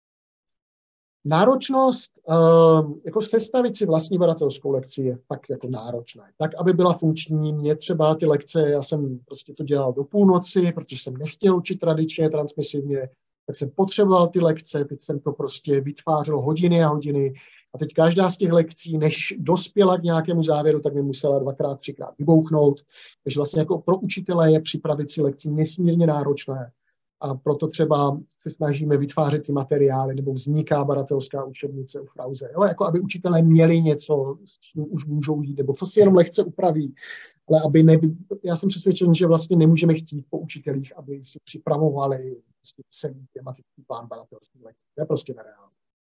Náročnost, uh, jako sestavit si vlastní badatelskou lekci je fakt jako náročná. Tak, aby byla funkční, mě třeba ty lekce, já jsem prostě to dělal do půlnoci, protože jsem nechtěl učit tradičně, transmisivně, tak jsem potřeboval ty lekce, teď jsem to prostě vytvářel hodiny a hodiny a teď každá z těch lekcí, než dospěla k nějakému závěru, tak mi musela dvakrát, třikrát vybouchnout. Takže vlastně jako pro učitele je připravit si lekci nesmírně náročné. A proto třeba se snažíme vytvářet ty materiály, nebo vzniká badatelská učebnice u Frause. Jo? Jako aby učitelé měli něco, s čím už můžou jít, nebo co si jenom lehce upraví. Ale aby neby... Já jsem přesvědčen, že vlastně nemůžeme chtít po učitelích, aby si připravovali celý tematický plán badatelských lekcí. To je prostě nereálné.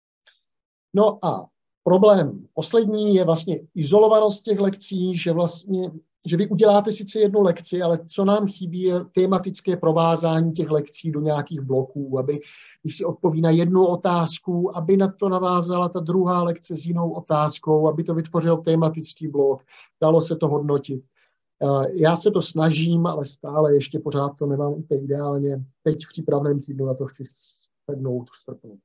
No a problém poslední je vlastně izolovanost těch lekcí, že vlastně že vy uděláte sice jednu lekci, ale co nám chybí je tematické provázání těch lekcí do nějakých bloků, aby když si odpoví na jednu otázku, aby na to navázala ta druhá lekce s jinou otázkou, aby to vytvořil tematický blok, dalo se to hodnotit. Já se to snažím, ale stále ještě pořád to nemám úplně ideálně. Teď v přípravném týdnu na to chci sednout v srpnu.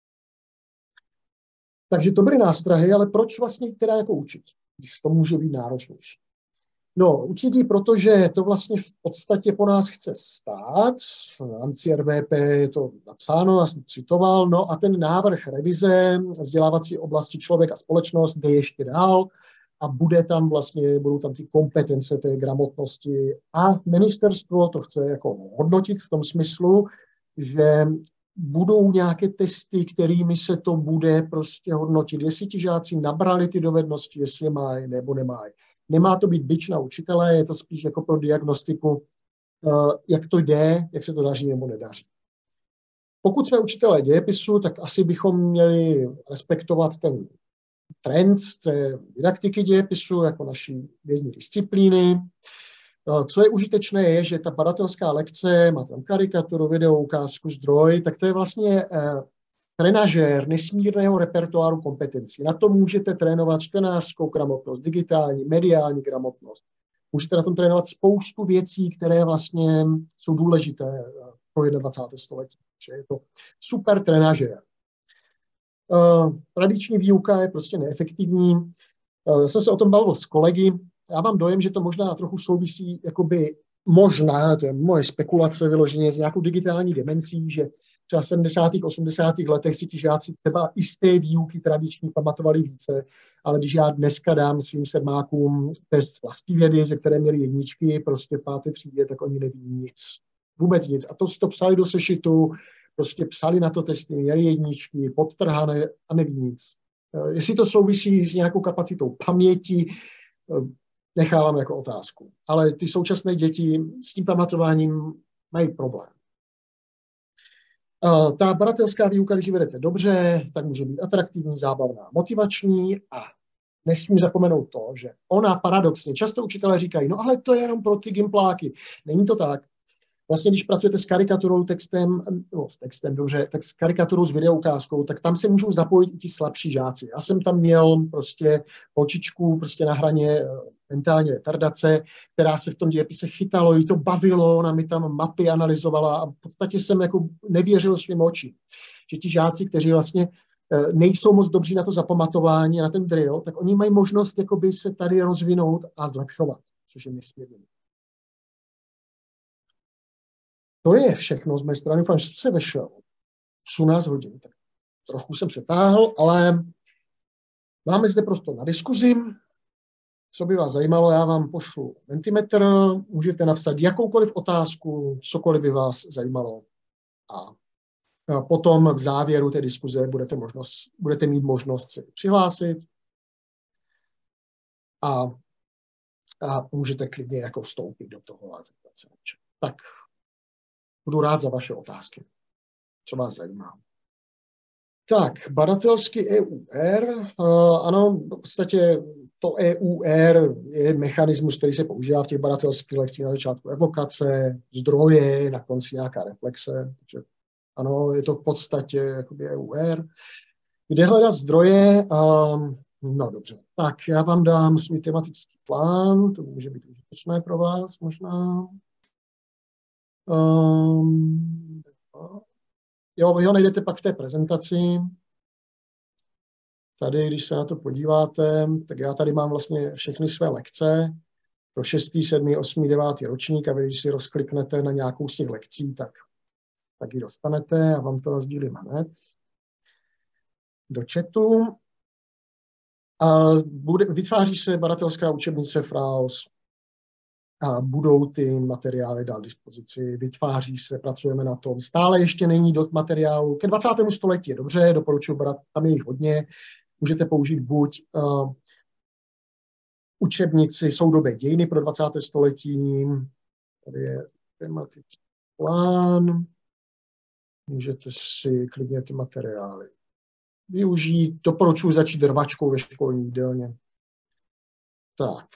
Takže to byly nástrahy, ale proč vlastně teda jako učit, když to může být náročnější? No, určitě, protože to vlastně v podstatě po nás chce stát, v rámci R V P je to napsáno, já jsem citoval, no a ten návrh revize vzdělávací oblasti člověk a společnost jde ještě dál a bude tam vlastně, budou tam ty kompetence té gramotnosti a ministerstvo to chce jako hodnotit v tom smyslu, že budou nějaké testy, kterými se to bude prostě hodnotit, jestli ti žáci nabrali ty dovednosti, jestli mají nebo nemají. Nemá to být bič na učitele, je to spíš jako pro diagnostiku, jak to jde, jak se to daří nebo nedaří. Pokud jsme učitelé dějepisu, tak asi bychom měli respektovat ten trend té didaktiky dějepisu jako naší vědní disciplíny. Co je užitečné, je, že ta badatelská lekce má tam karikaturu, video, ukázku, zdroj, tak to je vlastně trenažér nesmírného repertoáru kompetencí. Na to můžete trénovat čtenářskou gramotnost, digitální, mediální gramotnost. Můžete na tom trénovat spoustu věcí, které vlastně jsou důležité pro dvacátého prvního století. Je to super trenažér. Uh, tradiční výuka je prostě neefektivní. Uh, jsem se o tom bavil s kolegy. Já mám dojem, že to možná trochu souvisí, jakoby možná, to je moje spekulace vyloženě, s nějakou digitální dimenzí, že třeba v sedmdesátých osmdesátých letech si ti žáci třeba i z té výuky tradiční pamatovali více, ale když já dneska dám svým sedmákům test vlastivědy, ze které měli jedničky, prostě v páté třídě, tak oni neví nic. Vůbec nic. A to si to psali do sešitu, prostě psali na to testy, měli jedničky, podtrhané a neví nic. Jestli to souvisí s nějakou kapacitou paměti, nechávám jako otázku. Ale ty současné děti s tím pamatováním mají problém. Ta badatelská výuka, když ji vedete dobře, tak může být atraktivní, zábavná, motivační a nesmím zapomenout to, že ona paradoxně, často učitelé říkají, no ale to je jenom pro ty gimpláky. Není to tak. Vlastně, když pracujete s karikaturou, textem, no s textem, dobře, tak s karikaturou, s videoukázkou, tak tam se můžou zapojit i ti slabší žáci. Já jsem tam měl prostě holčičku prostě na hraně mentální retardace, která se v tom dějepise chytalo, jí to bavilo, ona mi tam mapy analyzovala a v podstatě jsem jako nevěřil svým očím. Že ti žáci, kteří vlastně nejsou moc dobří na to zapamatování, na ten drill, tak oni mají možnost jakoby se tady rozvinout a zlepšovat, což je nesmírně. To je všechno z mé strany. Doufám, že se vešel osmnáct hodin. Tak trochu jsem přetáhl, ale máme zde prostor na diskuzi. Co by vás zajímalo, já vám pošlu Mentimetr, můžete napsat jakoukoliv otázku, cokoliv by vás zajímalo. A potom v závěru té diskuze budete, možnost, budete mít možnost se přihlásit a, a můžete klidně jako vstoupit do toho a zeptat se. Tak budu rád za vaše otázky, co vás zajímá. Tak, badatelsky E U R. Uh, ano, v podstatě to E U R je mechanismus, který se používá v těch badatelských lekcích na začátku evokace, zdroje, na konci nějaká reflexe. Takže ano, je to v podstatě jakoby E U R. Kde hledat zdroje? Um, no dobře, tak já vám dám svůj tematický plán, to může být užitečné pro vás možná. Um, jo, vy ho najdete pak v té prezentaci. Tady, když se na to podíváte, tak já tady mám vlastně všechny své lekce pro šestý, sedmý, osmý, devátý ročník a vy, když si rozkliknete na nějakou z těch lekcí, tak, tak ji dostanete a vám to rozdílím hned do chatu. A bude, vytváří se badatelská učebnice Fraus. A budou ty materiály dál k dispozici, vytváří se, pracujeme na tom. Stále ještě není dost materiálu. Ke dvacátému století je dobře, doporučuji brát, tam je jich hodně. Můžete použít buď uh, učebnici soudobé dějiny pro dvacáté století, tady je tematický plán, můžete si klidně ty materiály využít. Doporučuji začít rvačkou ve školní jídelně. Tak.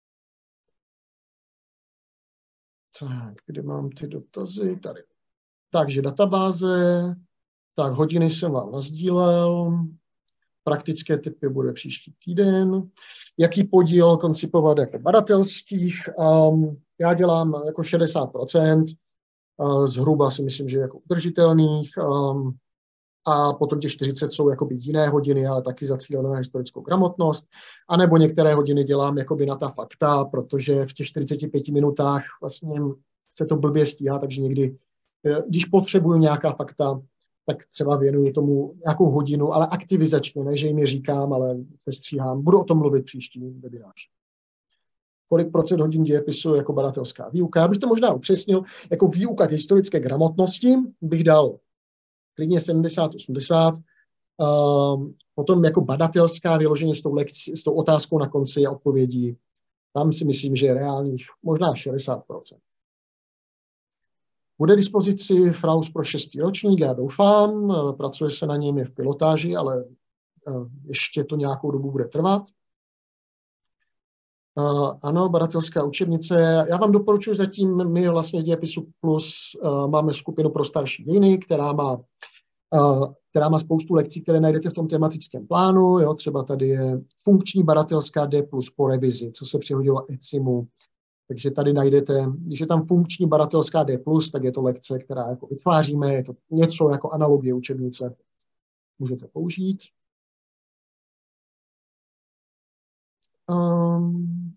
Tak, kde mám ty dotazy? Tady. Takže databáze, tak hodiny jsem vám nasdílel, praktické typy bude příští týden. Jaký podíl koncipovat jako badatelských? Um, já dělám jako šedesát procent, uh, zhruba si myslím, že jako udržitelných, um, a potom těch čtyřicet jsou jakoby jiné hodiny, ale taky zacílené na historickou gramotnost, anebo některé hodiny dělám jakoby na ta fakta, protože v těch čtyřiceti pěti minutách vlastně se to blbě stíhá, takže někdy, když potřebuju nějaká fakta, tak třeba věnuju tomu nějakou hodinu, ale aktivizačně, ne, že jim je říkám, ale se stříhám. Budu o tom mluvit příští webinář. Kolik procent hodin dějepisu jako badatelská výuka? Já bych to možná upřesnil, jako výuka historické gramotnosti bych dal klidně sedmdesát osmdesát, uh, potom jako badatelská vyloženě s tou, lekci, s tou otázkou na konci a odpovědí, tam si myslím, že je reálných možná šedesát procent. Bude dispozici Fraus pro šestý ročník, já doufám, uh, pracuje se na něm je v pilotáži, ale uh, ještě to nějakou dobu bude trvat. Uh, ano, badatelská učebnice. Já vám doporučuji zatím, my vlastně v Dějepisu Plus uh, máme skupinu pro starší dějiny, která má, uh, která má spoustu lekcí, které najdete v tom tematickém plánu. Jo? Třeba tady je funkční badatelská D plus po revizi, co se přihodilo ECIMu. Takže tady najdete, když je tam funkční badatelská D plus, tak je to lekce, která jako vytváříme, je to něco jako analogie učebnice. Můžete použít. Um,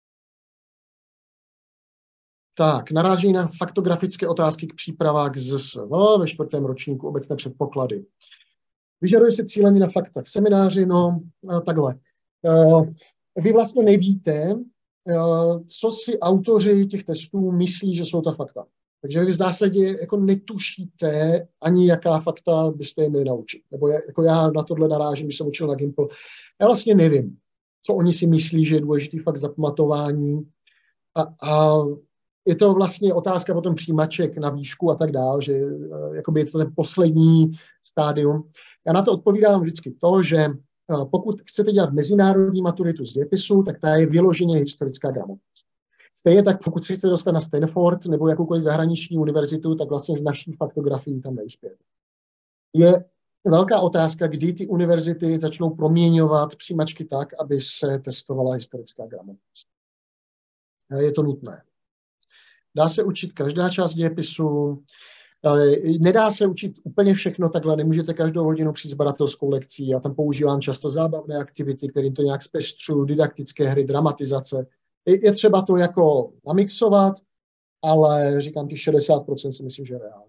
tak, naráží na faktografické otázky k přípravách k Z S V ve čtvrtém ročníku obecné předpoklady. Vyžaduje se cílení na fakta k semináři, no takhle. Uh, vy vlastně nevíte, uh, co si autoři těch testů myslí, že jsou ta fakta. Takže vy v zásadě jako netušíte ani, jaká fakta byste je měli naučit. Nebo je, jako já na tohle narážím, když jsem učil na Gimple. Já vlastně nevím, co oni si myslí, že je důležitý fakt zapamatování. A, a je to vlastně otázka potom přijímaček na výšku a tak dál, že jakoby je to ten poslední stádium. Já na to odpovídám vždycky to, že pokud chcete dělat mezinárodní maturitu z dějepisu, tak ta je vyloženě historická gramotnost. Stejně tak, pokud se chcete dostat na Stanford nebo jakoukoliv zahraniční univerzitu, tak vlastně z naší faktografii tam neuspějete. Je velká otázka, kdy ty univerzity začnou proměňovat přijímačky tak, aby se testovala historická gramotnost. Je to nutné. Dá se učit každá část dějepisu, nedá se učit úplně všechno takhle, nemůžete každou hodinu přijít s badatelskou lekcí, já tam používám často zábavné aktivity, kterým to nějak zpestřuju, didaktické hry, dramatizace. Je třeba to jako namixovat, ale říkám, těch šedesát procent si myslím, že je reálně.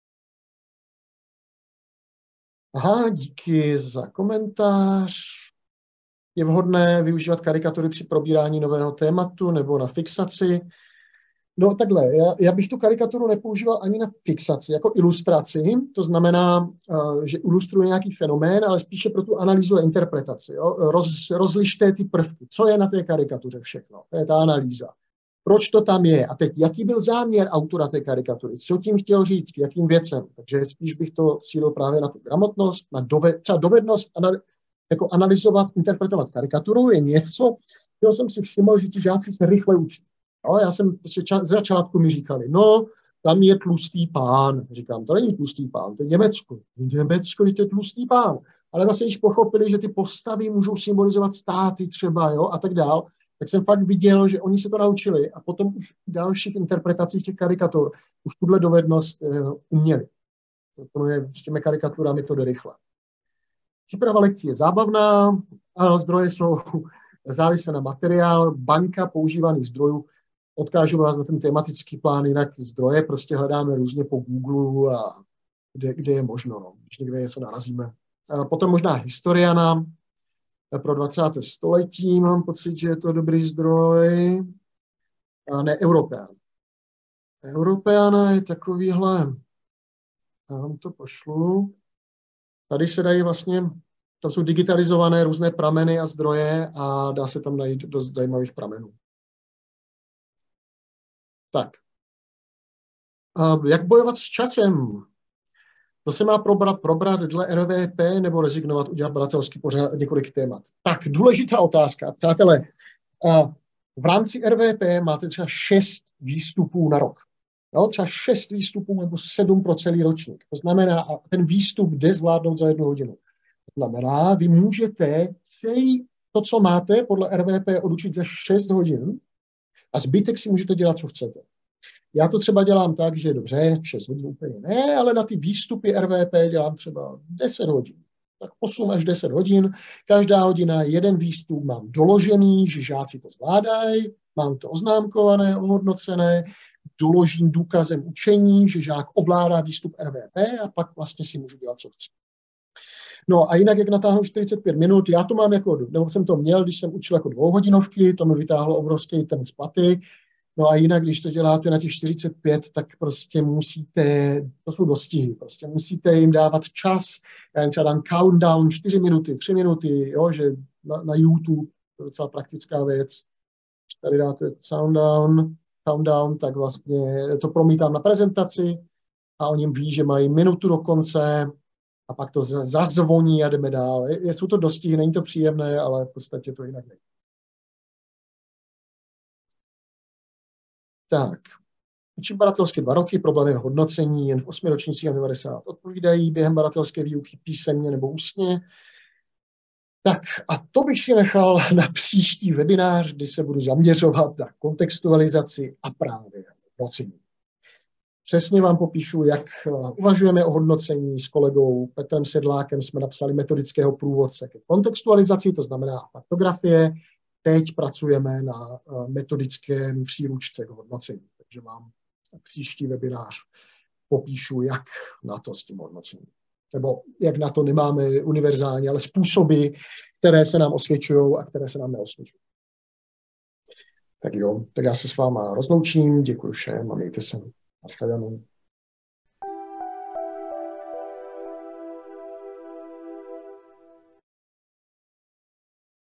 Aha, díky za komentář. Je vhodné využívat karikatury při probírání nového tématu nebo na fixaci? No takhle, já, já bych tu karikaturu nepoužíval ani na fixaci, jako ilustraci, to znamená, uh, že ilustruje nějaký fenomén, ale spíše pro tu analýzu a interpretaci. Jo? Roz, rozlište ty prvky, co je na té karikatuře všechno, to je ta analýza. Proč to tam je? A teď, jaký byl záměr autora té karikatury? Co tím chtěl říct, k jakým věcem? Takže spíš bych to cílil právě na tu gramotnost, na doved, třeba dovednost anal, jako analyzovat, interpretovat karikaturu je něco, čeho jsem si všiml, že ti žáci se rychle učí. No, já jsem prostě ča- z začátku mi říkali, no, tam je tlustý pán. Říkám, to není tlustý pán, to je Německo. Německo je tlustý pán. Ale vlastně, když pochopili, že ty postavy můžou symbolizovat státy třeba, jo, a tak dál, tak jsem fakt viděl, že oni se to naučili a potom už v dalších interpretacích těch karikatur už tuhle dovednost uh, uměli. To je s těmi karikaturami to jde rychle. Příprava lekcí je zábavná, ale zdroje jsou závislé na materiál, banka používaných zdrojů. Odkážu vás na ten tematický plán, jinak zdroje prostě hledáme různě po Google a kde, kde je možno, no, když někde něco narazíme. A potom možná Historiana pro dvacáté století, mám pocit, že je to dobrý zdroj. A ne, Europeana. Europeana je takovýhle, já vám to pošlu. Tady se dají vlastně, to jsou digitalizované různé prameny a zdroje a dá se tam najít dost zajímavých pramenů. Tak. A jak bojovat s časem? To se má probrat, probrat dle R V P nebo rezignovat, udělat badatelský pořád několik témat. Tak, důležitá otázka. Přátelé, v rámci R V P máte třeba šest výstupů na rok. Jo, třeba šest výstupů nebo sedm pro celý ročník. To znamená, a ten výstup jde zvládnout za jednu hodinu. To znamená, vy můžete celý to, co máte podle R V P odučit za šest hodin a zbytek si můžete dělat, co chcete. Já to třeba dělám tak, že dobře, šest hodin úplně ne, ale na ty výstupy R V P dělám třeba deset hodin. Tak osm až deset hodin. Každá hodina jeden výstup mám doložený, že žáci to zvládají, mám to oznámkované, ohodnocené, doložím důkazem učení, že žák ovládá výstup R V P a pak vlastně si můžu dělat, co chci. No a jinak, jak natáhnu čtyřicet pět minut, já to mám jako, nebo jsem to měl, když jsem učil jako dvouhodinovky, to mi vytáhlo obrovský ten splaty. No a jinak, když to děláte na těch čtyřicet pět, tak prostě musíte, to jsou dostihy, prostě musíte jim dávat čas, já jim třeba dám countdown, čtyři minuty, tři minuty, jo, že na, na YouTube, to je docela praktická věc, když tady dáte countdown, countdown, tak vlastně to promítám na prezentaci a oni ví, že mají minutu do konce a pak to zazvoní a jdeme dál. Jsou to dostihy, není to příjemné, ale v podstatě to jinak nejde. Tak, učím badatelsky dva roky, problémy hodnocení jen v osmi ročnících a devadesát odpovídají během badatelské výuky písemně nebo ústně. Tak a to bych si nechal na příští webinář, kdy se budu zaměřovat na kontextualizaci a právě hodnocení. Přesně vám popíšu, jak uvažujeme o hodnocení. S kolegou Petrem Sedlákem jsme napsali metodického průvodce ke kontextualizaci, to znamená faktografie. Teď pracujeme na metodickém příručce k hodnocení. Takže vám příští webinář popíšu, jak na to s tím hodnocením. Nebo jak na to nemáme univerzálně, ale způsoby, které se nám osvědčují a které se nám neosvědčují. Tak jo, tak já se s váma rozloučím, děkuji všem a mějte se. Naschledanou.